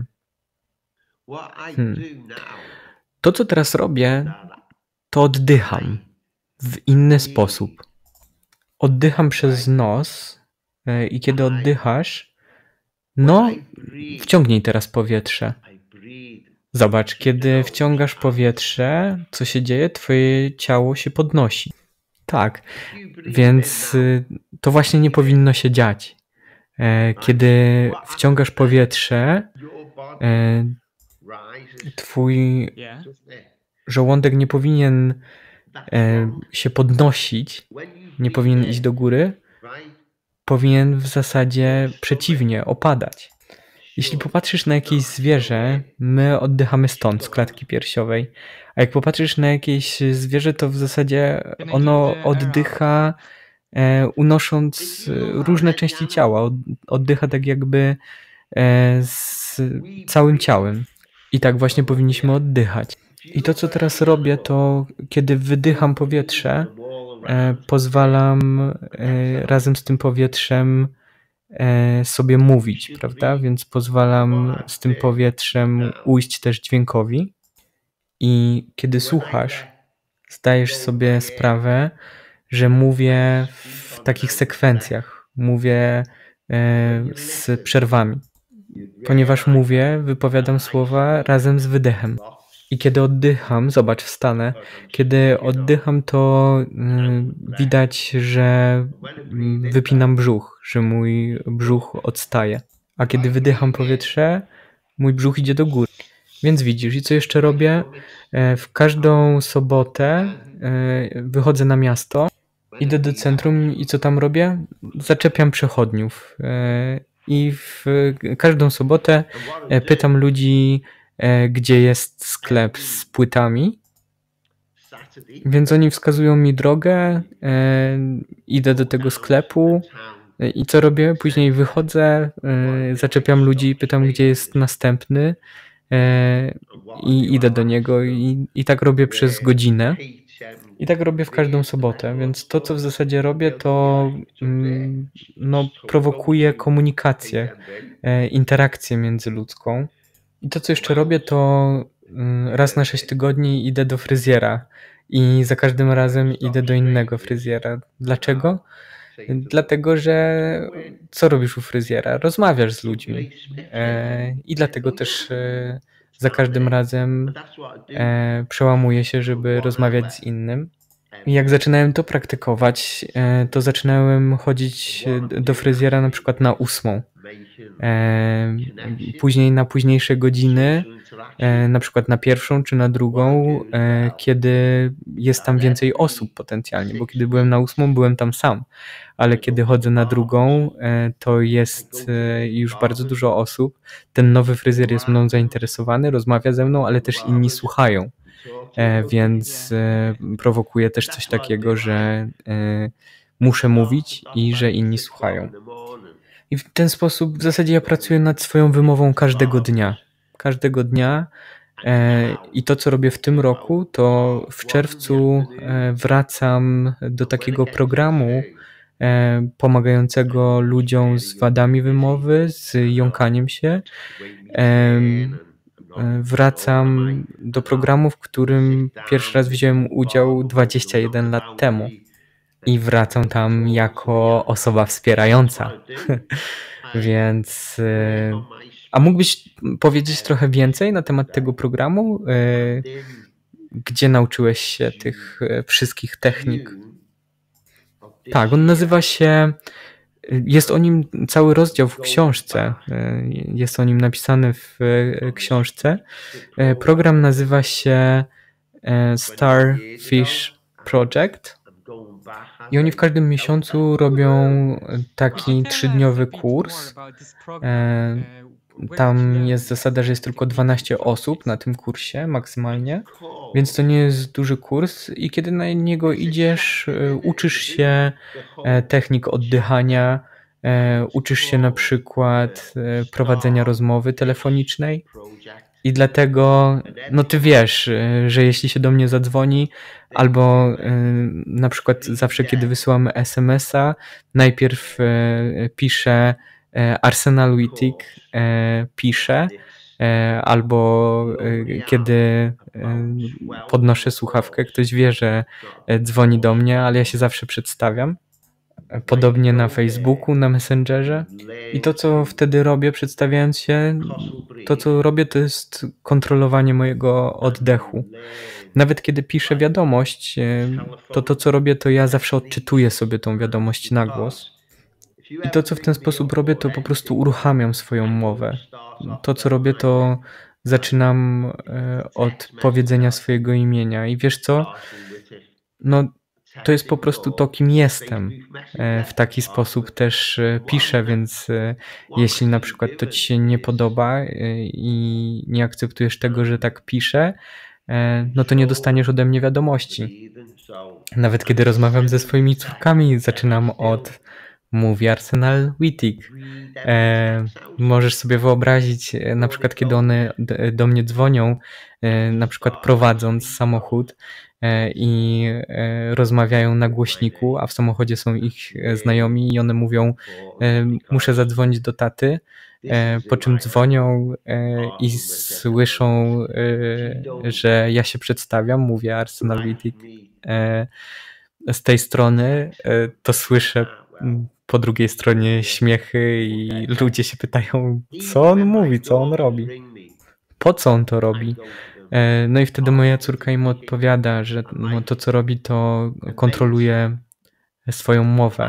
To, co teraz robię, to oddycham w inny sposób. Oddycham przez nos i kiedy oddychasz, no, wciągnij teraz powietrze. Zobacz, kiedy wciągasz powietrze, co się dzieje? Twoje ciało się podnosi. Tak, więc to właśnie nie powinno się dziać. Kiedy wciągasz powietrze, twój żołądek nie powinien się podnosić, nie powinien iść do góry, powinien w zasadzie przeciwnie, opadać. Jeśli popatrzysz na jakieś zwierzę, my oddychamy stąd, z klatki piersiowej, a jak popatrzysz na jakieś zwierzę, to w zasadzie ono oddycha unosząc różne części ciała, oddycha tak jakby z całym ciałem. I tak właśnie powinniśmy oddychać. I to, co teraz robię, to kiedy wydycham powietrze, pozwalam razem z tym powietrzem sobie mówić, prawda? Więc pozwalam z tym powietrzem ujść też dźwiękowi. I kiedy słuchasz, zdajesz sobie sprawę, że mówię w takich sekwencjach, mówię z przerwami. Ponieważ mówię, wypowiadam słowa razem z wydechem. I kiedy oddycham, zobacz, wstanę, kiedy oddycham, to widać, że wypinam brzuch, że mój brzuch odstaje. A kiedy wydycham powietrze, mój brzuch idzie do góry. Więc widzisz, i co jeszcze robię? W każdą sobotę wychodzę na miasto, idę do centrum i co tam robię? Zaczepiam przechodniów. I w każdą sobotę pytam ludzi, gdzie jest sklep z płytami. Więc oni wskazują mi drogę, idę do tego sklepu i co robię? Później wychodzę, zaczepiam ludzi, pytam, gdzie jest następny i idę do niego i tak robię przez godzinę. I tak robię w każdą sobotę, więc to, co w zasadzie robię, to prowokuje komunikację, interakcję międzyludzką. I to, co jeszcze robię, to raz na 6 tygodni idę do fryzjera i za każdym razem idę do innego fryzjera. Dlaczego? Dlatego, że co robisz u fryzjera? Rozmawiasz z ludźmi i dlatego też za każdym razem przełamuję się, żeby rozmawiać z innym. I jak zaczynałem to praktykować, to zaczynałem chodzić do fryzjera na przykład na 8. E, Później na późniejsze godziny, na przykład na pierwszą czy na drugą, kiedy jest tam więcej osób potencjalnie, bo kiedy byłem na 8, byłem tam sam, ale kiedy chodzę na drugą, to jest już bardzo dużo osób. Ten nowy fryzjer jest mną zainteresowany, rozmawia ze mną, ale też inni słuchają, więc prowokuje też coś takiego, że muszę mówić i że inni słuchają. I w ten sposób w zasadzie ja pracuję nad swoją wymową każdego dnia. Każdego dnia. I to, co robię w tym roku, to w czerwcu wracam do takiego programu pomagającego ludziom z wadami wymowy, z jąkaniem się. Wracam do programu, w którym pierwszy raz wziąłem udział 21 lat temu. I wracam tam jako osoba wspierająca. Więc... A mógłbyś powiedzieć trochę więcej na temat tego programu? Gdzie nauczyłeś się tych wszystkich technik? Tak, on nazywa się... Jest o nim cały rozdział w książce. Jest o nim napisany w książce. Program nazywa się Starfish Project. I oni w każdym miesiącu robią taki 3-dniowy kurs. Tam jest zasada, że jest tylko 12 osób na tym kursie maksymalnie, więc to nie jest duży kurs i kiedy na niego idziesz, uczysz się technik oddychania, uczysz się na przykład prowadzenia rozmowy telefonicznej i dlatego, no ty wiesz, że jeśli się do mnie zadzwoni albo na przykład zawsze kiedy wysyłamy SMS-a, najpierw piszę Arsenal Wittig pisze, albo kiedy podnoszę słuchawkę, ktoś wie, że dzwoni do mnie, ale ja się zawsze przedstawiam. Podobnie na Facebooku, na Messengerze. I to, co wtedy robię, przedstawiając się, to, co robię, to jest kontrolowanie mojego oddechu. Nawet kiedy piszę wiadomość, to, co robię, to ja zawsze odczytuję sobie tą wiadomość na głos. I to, co w ten sposób robię, to po prostu uruchamiam swoją mowę. To, co robię, to zaczynam od powiedzenia swojego imienia. I wiesz co? No, to jest po prostu to, kim jestem. W taki sposób też piszę, więc jeśli na przykład to ci się nie podoba i nie akceptujesz tego, że tak piszę, no to nie dostaniesz ode mnie wiadomości. Nawet kiedy rozmawiam ze swoimi córkami, zaczynam od mówi Arsenal Wittig. Możesz sobie wyobrazić, na przykład kiedy one do mnie dzwonią, na przykład prowadząc samochód i rozmawiają na głośniku, a w samochodzie są ich znajomi i one mówią, muszę zadzwonić do taty, po czym dzwonią i słyszą, że ja się przedstawiam, mówię Arsenal Wittig z tej strony, to słyszę po drugiej stronie śmiechy i ludzie się pytają, co on mówi, co on robi, po co on to robi. No i wtedy moja córka im odpowiada, że no to, co robi, to kontroluje swoją mowę.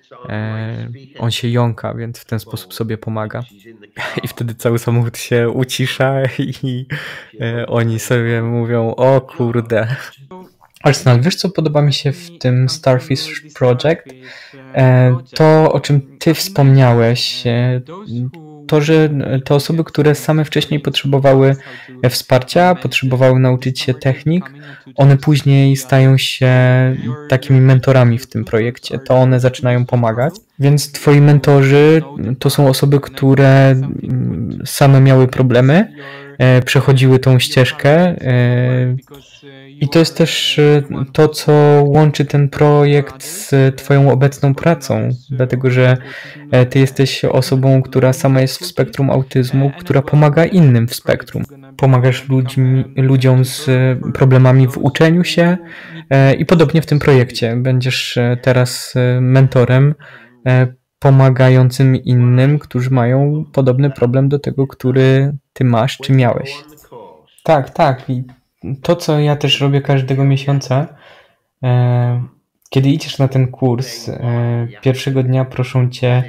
On się jąka, więc w ten sposób sobie pomaga. I wtedy cały samochód się ucisza i oni sobie mówią, o kurde. Arsenal, wiesz co podoba mi się w tym Starfish Project? To, o czym ty wspomniałeś, to, że te osoby, które same wcześniej potrzebowały wsparcia, potrzebowały nauczyć się technik, one później stają się takimi mentorami w tym projekcie, to one zaczynają pomagać. Więc twoi mentorzy to są osoby, które same miały problemy, przechodziły tą ścieżkę i to jest też to, co łączy ten projekt z twoją obecną pracą, dlatego że ty jesteś osobą, która sama jest w spektrum autyzmu, która pomaga innym w spektrum. Pomagasz ludziom z problemami w uczeniu się i podobnie w tym projekcie. Będziesz teraz mentorem pomagającym innym, którzy mają podobny problem do tego, który ty masz czy miałeś. Tak. I to, co ja też robię każdego miesiąca, kiedy idziesz na ten kurs, pierwszego dnia proszą cię,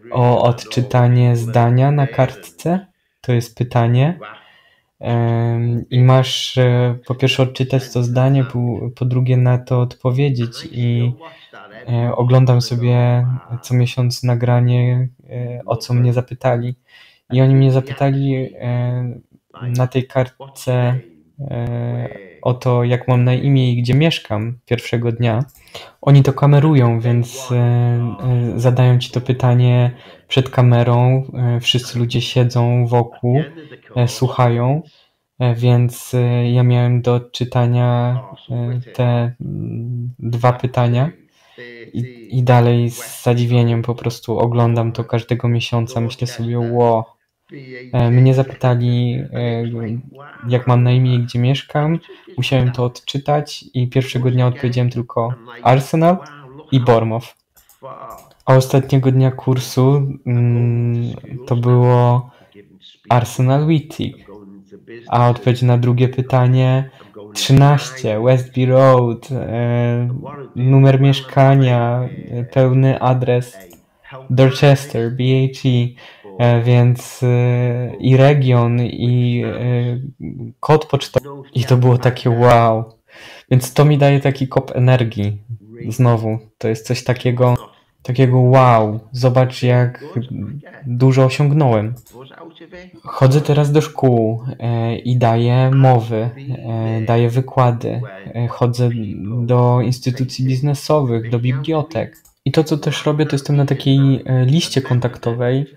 o odczytanie zdania na kartce. To jest pytanie. I masz po pierwsze odczytać to zdanie, po drugie na to odpowiedzieć i oglądam sobie co miesiąc nagranie, o co mnie zapytali. I oni mnie zapytali na tej kartce o to, jak mam na imię i gdzie mieszkam pierwszego dnia. Oni to kamerują, więc zadają ci to pytanie przed kamerą. Wszyscy ludzie siedzą wokół, słuchają, więc ja miałem do odczytania te 2 pytania i dalej z zadziwieniem po prostu oglądam to każdego miesiąca. Myślę sobie, wow. Mnie zapytali, jak mam na imię i gdzie mieszkam. Musiałem to odczytać i pierwszego dnia odpowiedziałem tylko Arsenal i Bournemouth. A ostatniego dnia kursu to było Arsenal Wittig. A odpowiedź na drugie pytanie 13 Westby Road, numer mieszkania, pełny adres Dorchester, BHE, więc i region, i kod pocztowy. I to było takie wow. Więc to mi daje taki kop energii. Znowu, to jest coś takiego wow. Zobacz, jak dużo osiągnąłem. Chodzę teraz do szkół i daję mowy, daję wykłady. Chodzę do instytucji biznesowych, do bibliotek. I to, co też robię, to jestem na takiej liście kontaktowej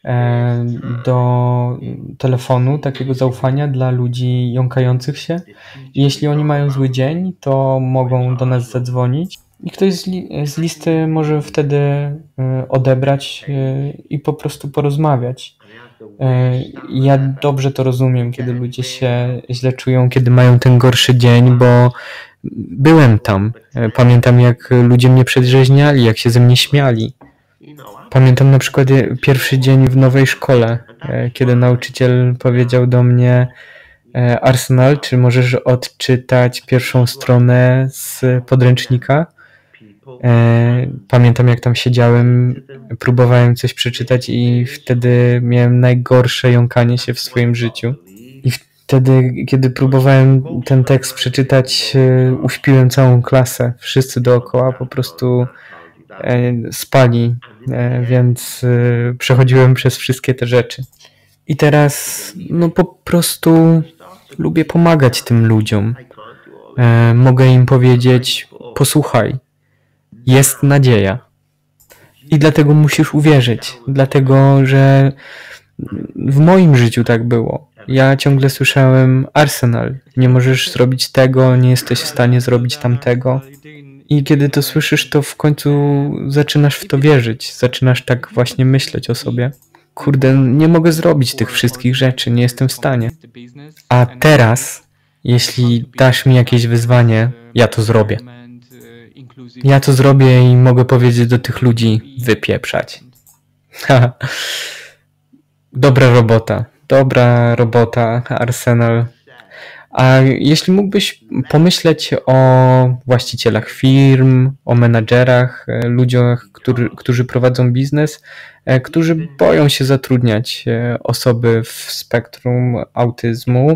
do telefonu, takiego zaufania dla ludzi jąkających się. I jeśli oni mają zły dzień, to mogą do nas zadzwonić i ktoś z listy może wtedy odebrać i po prostu porozmawiać. Ja dobrze to rozumiem, kiedy ludzie się źle czują, kiedy mają ten gorszy dzień, bo byłem tam. Pamiętam, jak ludzie mnie przedrzeźniali, jak się ze mnie śmiali. Pamiętam na przykład pierwszy dzień w nowej szkole, kiedy nauczyciel powiedział do mnie: Arsenal, czy możesz odczytać pierwszą stronę z podręcznika? Pamiętam, jak tam siedziałem, próbowałem coś przeczytać i wtedy miałem najgorsze jąkanie się w swoim życiu. I wtedy, kiedy próbowałem ten tekst przeczytać, uśpiłem całą klasę. Wszyscy dookoła po prostu spali, więc przechodziłem przez wszystkie te rzeczy. I teraz po prostu lubię pomagać tym ludziom. Mogę im powiedzieć: posłuchaj, jest nadzieja. I dlatego musisz uwierzyć. Dlatego, że w moim życiu tak było. Ja ciągle słyszałem: Arsenal, nie możesz zrobić tego, nie jesteś w stanie zrobić tamtego. I kiedy to słyszysz, to w końcu zaczynasz w to wierzyć. Zaczynasz tak właśnie myśleć o sobie. Kurde, nie mogę zrobić tych wszystkich rzeczy, nie jestem w stanie. A teraz, jeśli dasz mi jakieś wyzwanie, ja to zrobię. Ja to zrobię i mogę powiedzieć do tych ludzi: wypieprzać. Dobra robota, Arsenal. A jeśli mógłbyś pomyśleć o właścicielach firm, o menadżerach, ludziach, którzy prowadzą biznes, którzy boją się zatrudniać osoby w spektrum autyzmu,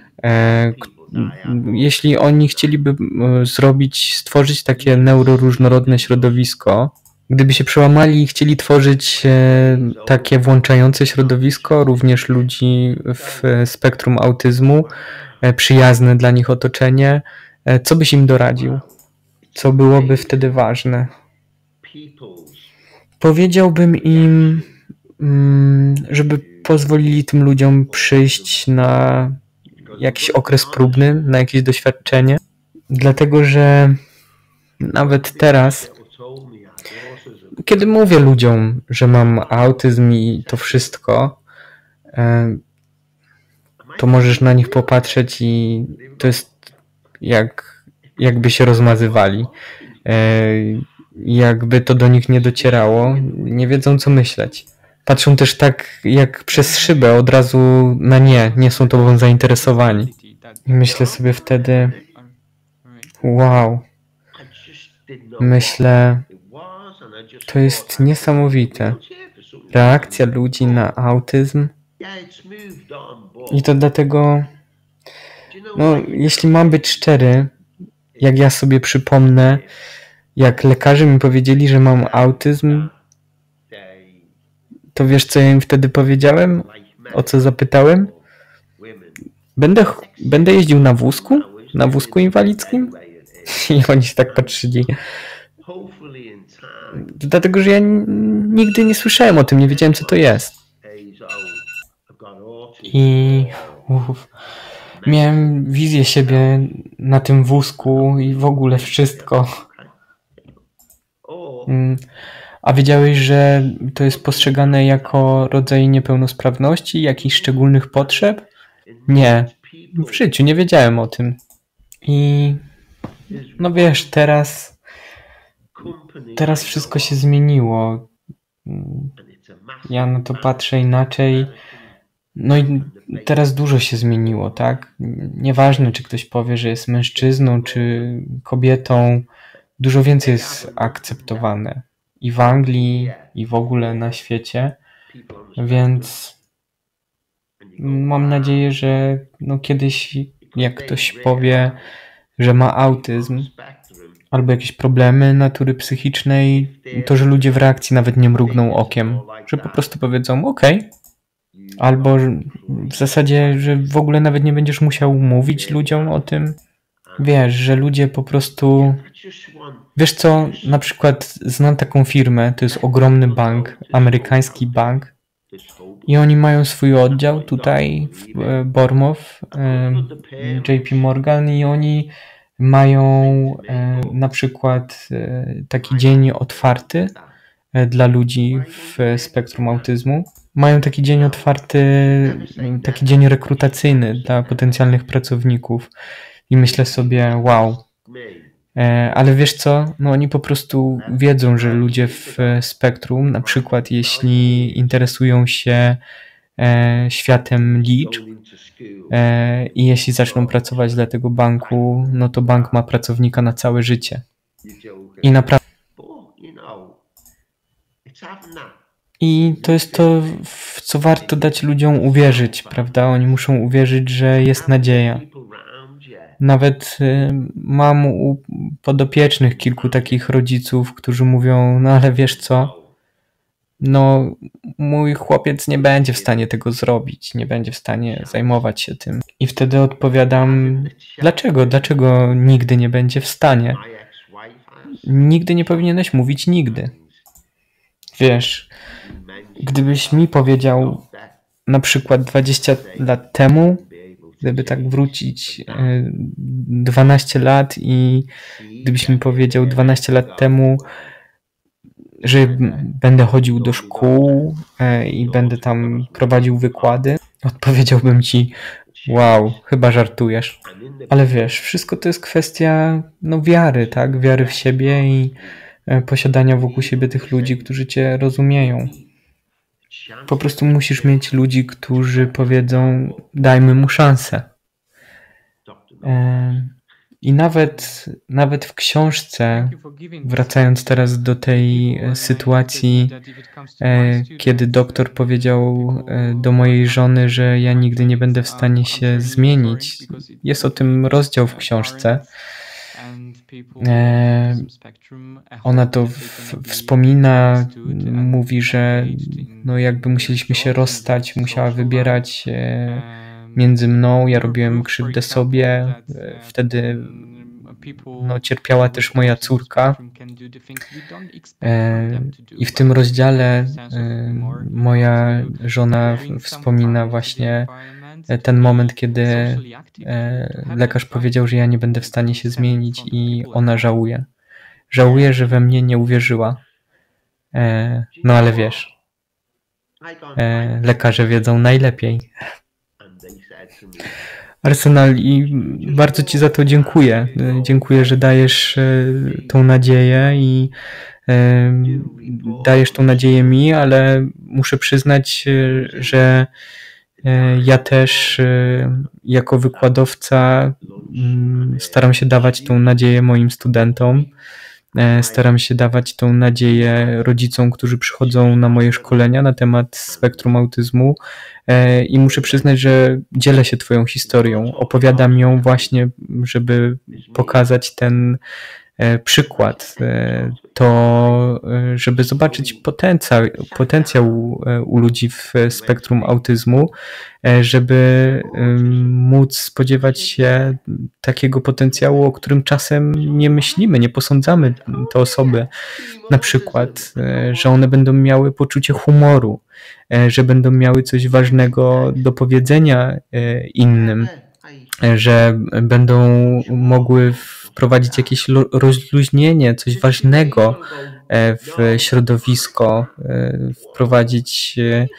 jeśli oni chcieliby stworzyć takie neuroróżnorodne środowisko, gdyby się przełamali i chcieli tworzyć takie włączające środowisko, również ludzi w spektrum autyzmu, przyjazne dla nich otoczenie, co byś im doradził? Co byłoby wtedy ważne? Powiedziałbym im, żeby pozwolili tym ludziom przyjść na jakiś okres próbny, na jakieś doświadczenie, dlatego że nawet teraz, kiedy mówię ludziom, że mam autyzm i to wszystko, to możesz na nich popatrzeć i to jest jakby się rozmazywali. Jakby to do nich nie docierało, nie wiedzą co myśleć. Patrzą też tak jak przez szybę, od razu na nie są tobą zainteresowani. I myślę sobie wtedy: wow. Myślę, to jest niesamowite. reakcja ludzi na autyzm. I to dlatego, no, jeśli mam być szczery, jak ja sobie przypomnę, jak lekarze mi powiedzieli, że mam autyzm, to wiesz, co ja im wtedy powiedziałem? O co zapytałem? Będę jeździł na wózku inwalidzkim? I oni się tak patrzyli. Dlatego, że ja nigdy nie słyszałem o tym, nie wiedziałem, co to jest. I miałem wizję siebie na tym wózku i w ogóle wszystko. A wiedziałeś, że to jest postrzegane jako rodzaj niepełnosprawności, jakichś szczególnych potrzeb? Nie, w życiu nie wiedziałem o tym. I no wiesz, teraz wszystko się zmieniło. Ja na to patrzę inaczej. No i teraz dużo się zmieniło, tak? Nieważne, czy ktoś powie, że jest mężczyzną, czy kobietą, dużo więcej jest akceptowane. I w Anglii, i w ogóle na świecie. Więc mam nadzieję, że no kiedyś, jak ktoś powie, że ma autyzm albo jakieś problemy natury psychicznej, to że ludzie w reakcji nawet nie mrugną okiem, że po prostu powiedzą okej. Albo w zasadzie, że w ogóle nawet nie będziesz musiał mówić ludziom o tym. Wiesz, że ludzie po prostu... Wiesz co, na przykład znam taką firmę, to jest ogromny bank, amerykański bank i oni mają swój oddział tutaj w Bournemouth, JP Morgan i oni mają na przykład taki dzień otwarty dla ludzi w spektrum autyzmu. Mają taki dzień otwarty, taki dzień rekrutacyjny dla potencjalnych pracowników i myślę sobie, wow. Ale wiesz co, no oni po prostu wiedzą, że ludzie w spektrum, na przykład jeśli interesują się światem liczb i jeśli zaczną pracować dla tego banku, no to bank ma pracownika na całe życie. I naprawdę. I to jest to, w co warto dać ludziom uwierzyć, prawda? Oni muszą uwierzyć, że jest nadzieja. Nawet mam u podopiecznych kilku takich rodziców, którzy mówią, no ale wiesz co, no mój chłopiec nie będzie w stanie tego zrobić, nie będzie w stanie zajmować się tym. I wtedy odpowiadam, dlaczego nigdy nie będzie w stanie? Nigdy nie powinieneś mówić nigdy. Wiesz, gdybyś mi powiedział na przykład 20 lat temu, gdyby tak wrócić 12 lat i gdybyś mi powiedział 12 lat temu, że będę chodził do szkół i będę tam prowadził wykłady, odpowiedziałbym ci, wow, chyba żartujesz. Ale wiesz, wszystko to jest kwestia wiary, tak? Wiary w siebie i posiadania wokół siebie tych ludzi, którzy cię rozumieją. Po prostu musisz mieć ludzi, którzy powiedzą, dajmy mu szansę. I nawet w książce, wracając teraz do tej sytuacji, kiedy doktor powiedział do mojej żony, że ja nigdy nie będę w stanie się zmienić, jest o tym rozdział w książce. Ona to wspomina, mówi, że jakby musieliśmy się rozstać, musiała wybierać między mną, ja robiłem krzywdę sobie, wtedy cierpiała też moja córka i w tym rozdziale moja żona wspomina właśnie ten moment, kiedy lekarz powiedział, że ja nie będę w stanie się zmienić i ona żałuje. Żałuje, że we mnie nie uwierzyła. No ale wiesz, lekarze wiedzą najlepiej. Arsenal, i bardzo ci za to dziękuję. Dziękuję, że dajesz tą nadzieję i dajesz tą nadzieję mi, ale muszę przyznać, że ja też jako wykładowca staram się dawać tą nadzieję moim studentom Staram się dawać tą nadzieję rodzicom, którzy przychodzą na moje szkolenia na temat spektrum autyzmu i muszę przyznać, że dzielę się Twoją historią. Opowiadam ją właśnie, żeby pokazać ten przykład, to żeby zobaczyć potencjał u ludzi w spektrum autyzmu, żeby móc spodziewać się takiego potencjału, o którym czasem nie myślimy, nie posądzamy te osoby. Na przykład, że one będą miały poczucie humoru, że będą miały coś ważnego do powiedzenia innym, że będą mogły wprowadzić jakieś rozluźnienie, coś ważnego w środowisko, wprowadzić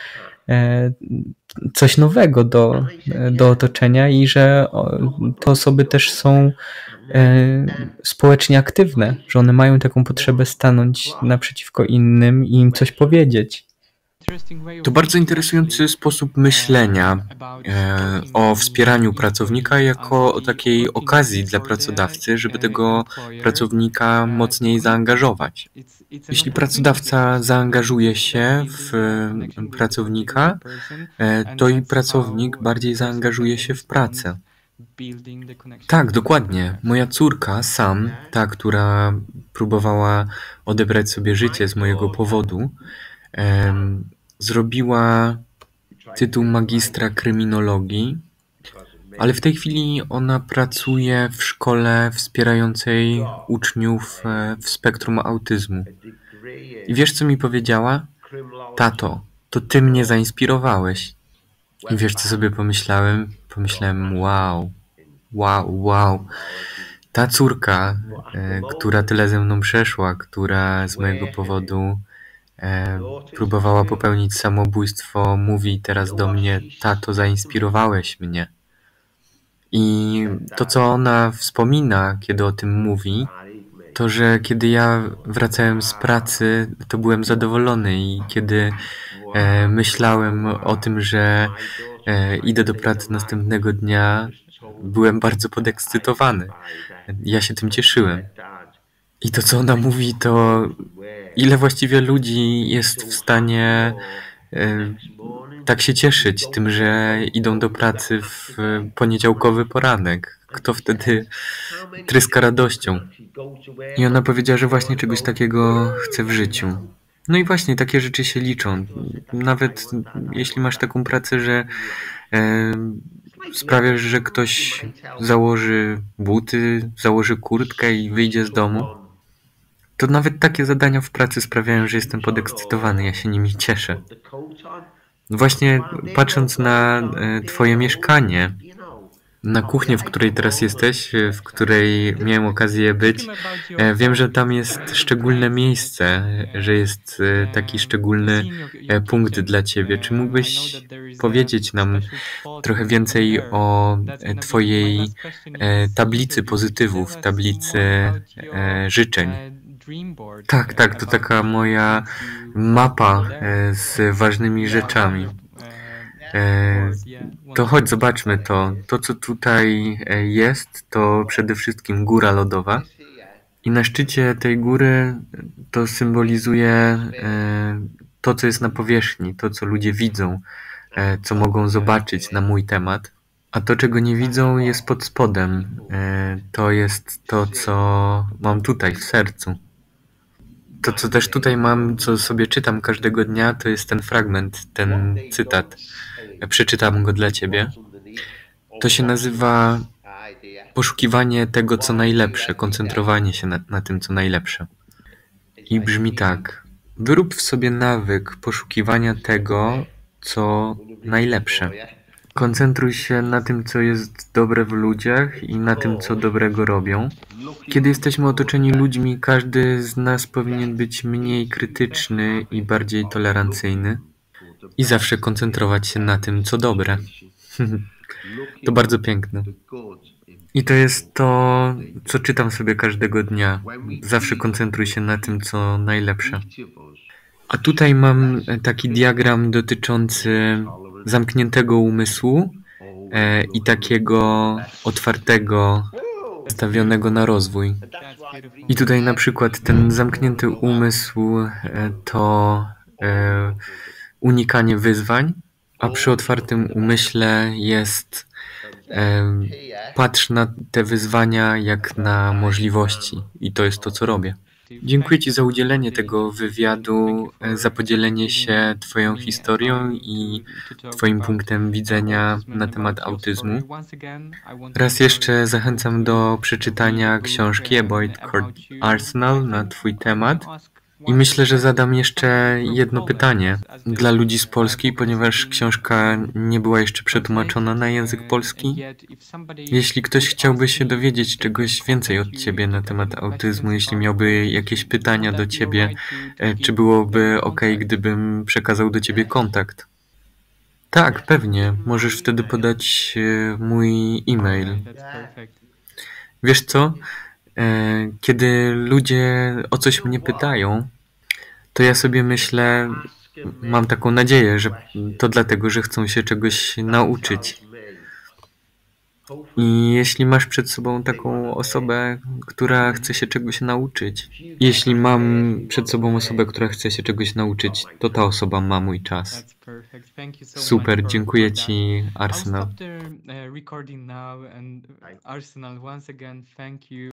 coś nowego do otoczenia i że te osoby też są społecznie aktywne, że one mają taką potrzebę stanąć naprzeciwko innym i im coś powiedzieć. To bardzo interesujący sposób myślenia o wspieraniu pracownika jako o takiej okazji dla pracodawcy, żeby tego pracownika mocniej zaangażować. Jeśli pracodawca zaangażuje się w pracownika, to i pracownik bardziej zaangażuje się w pracę. Tak, dokładnie. Moja córka, Sam, ta, która próbowała odebrać sobie życie z mojego powodu, zrobiła tytuł magistra kryminologii, ale w tej chwili ona pracuje w szkole wspierającej uczniów w spektrum autyzmu. I wiesz, co mi powiedziała? Tato, to ty mnie zainspirowałeś. I wiesz, co sobie pomyślałem? Pomyślałem, wow. Ta córka, która tyle ze mną przeszła, która z mojego powodu próbowała popełnić samobójstwo, mówi teraz do mnie: tato, zainspirowałeś mnie. I to, co ona wspomina, kiedy o tym mówi, to, że kiedy ja wracałem z pracy, to byłem zadowolony i kiedy myślałem o tym, że idę do pracy następnego dnia, byłem bardzo podekscytowany. Ja się tym cieszyłem. I to, co ona mówi, to ile właściwie ludzi jest w stanie tak się cieszyć tym, że idą do pracy w poniedziałkowy poranek. Kto wtedy tryska radością. I ona powiedziała, że właśnie czegoś takiego chce w życiu. No i właśnie takie rzeczy się liczą. Nawet jeśli masz taką pracę, że sprawiasz, że ktoś założy buty, założy kurtkę i wyjdzie z domu, to nawet takie zadania w pracy sprawiają, że jestem podekscytowany. Ja się nimi cieszę. Właśnie patrząc na twoje mieszkanie, na kuchnię, w której teraz jesteś, w której miałem okazję być, wiem, że tam jest szczególne miejsce, że jest taki szczególny punkt dla ciebie. Czy mógłbyś powiedzieć nam trochę więcej o twojej tablicy pozytywów, tablicy życzeń? Tak, to taka moja mapa z ważnymi rzeczami. To chodź, zobaczmy to. To, co tutaj jest, to przede wszystkim góra lodowa. I na szczycie tej góry to symbolizuje to, co jest na powierzchni, to, co ludzie widzą, co mogą zobaczyć na mój temat. A to, czego nie widzą, jest pod spodem. To jest to, co mam tutaj w sercu. To, co też tutaj mam, co sobie czytam każdego dnia, to jest ten fragment, ten cytat. Przeczytam go dla ciebie. To się nazywa poszukiwanie tego, co najlepsze, koncentrowanie się na tym, co najlepsze. I brzmi tak. Wyrób w sobie nawyk poszukiwania tego, co najlepsze. Koncentruj się na tym, co jest dobre w ludziach i na tym, co dobrego robią. Kiedy jesteśmy otoczeni ludźmi, każdy z nas powinien być mniej krytyczny i bardziej tolerancyjny i zawsze koncentrować się na tym, co dobre. To bardzo piękne. I to jest to, co czytam sobie każdego dnia. Zawsze koncentruj się na tym, co najlepsze. A tutaj mam taki diagram dotyczący zamkniętego umysłu i takiego otwartego nastawionego na rozwój. I tutaj na przykład ten zamknięty umysł to unikanie wyzwań, a przy otwartym umyśle jest patrz na te wyzwania jak na możliwości. I to jest to, co robię. Dziękuję Ci za udzielenie tego wywiadu, za podzielenie się Twoją historią i Twoim punktem widzenia na temat autyzmu. Raz jeszcze zachęcam do przeczytania książki Avoid Court Arsenal na Twój temat. I myślę, że zadam jeszcze jedno pytanie dla ludzi z Polski, ponieważ książka nie była jeszcze przetłumaczona na język polski. Jeśli ktoś chciałby się dowiedzieć czegoś więcej od Ciebie na temat autyzmu, jeśli miałby jakieś pytania do Ciebie, czy byłoby ok, gdybym przekazał do Ciebie kontakt? Tak, pewnie. Możesz wtedy podać mój e-mail. Wiesz co? Kiedy ludzie o coś mnie pytają, to ja sobie myślę, mam taką nadzieję, że to dlatego, że chcą się czegoś nauczyć. I jeśli masz przed sobą taką osobę, która chce się czegoś nauczyć, jeśli mam przed sobą osobę, która chce się czegoś nauczyć, to ta osoba ma mój czas. Super, dziękuję Ci, Arsenal.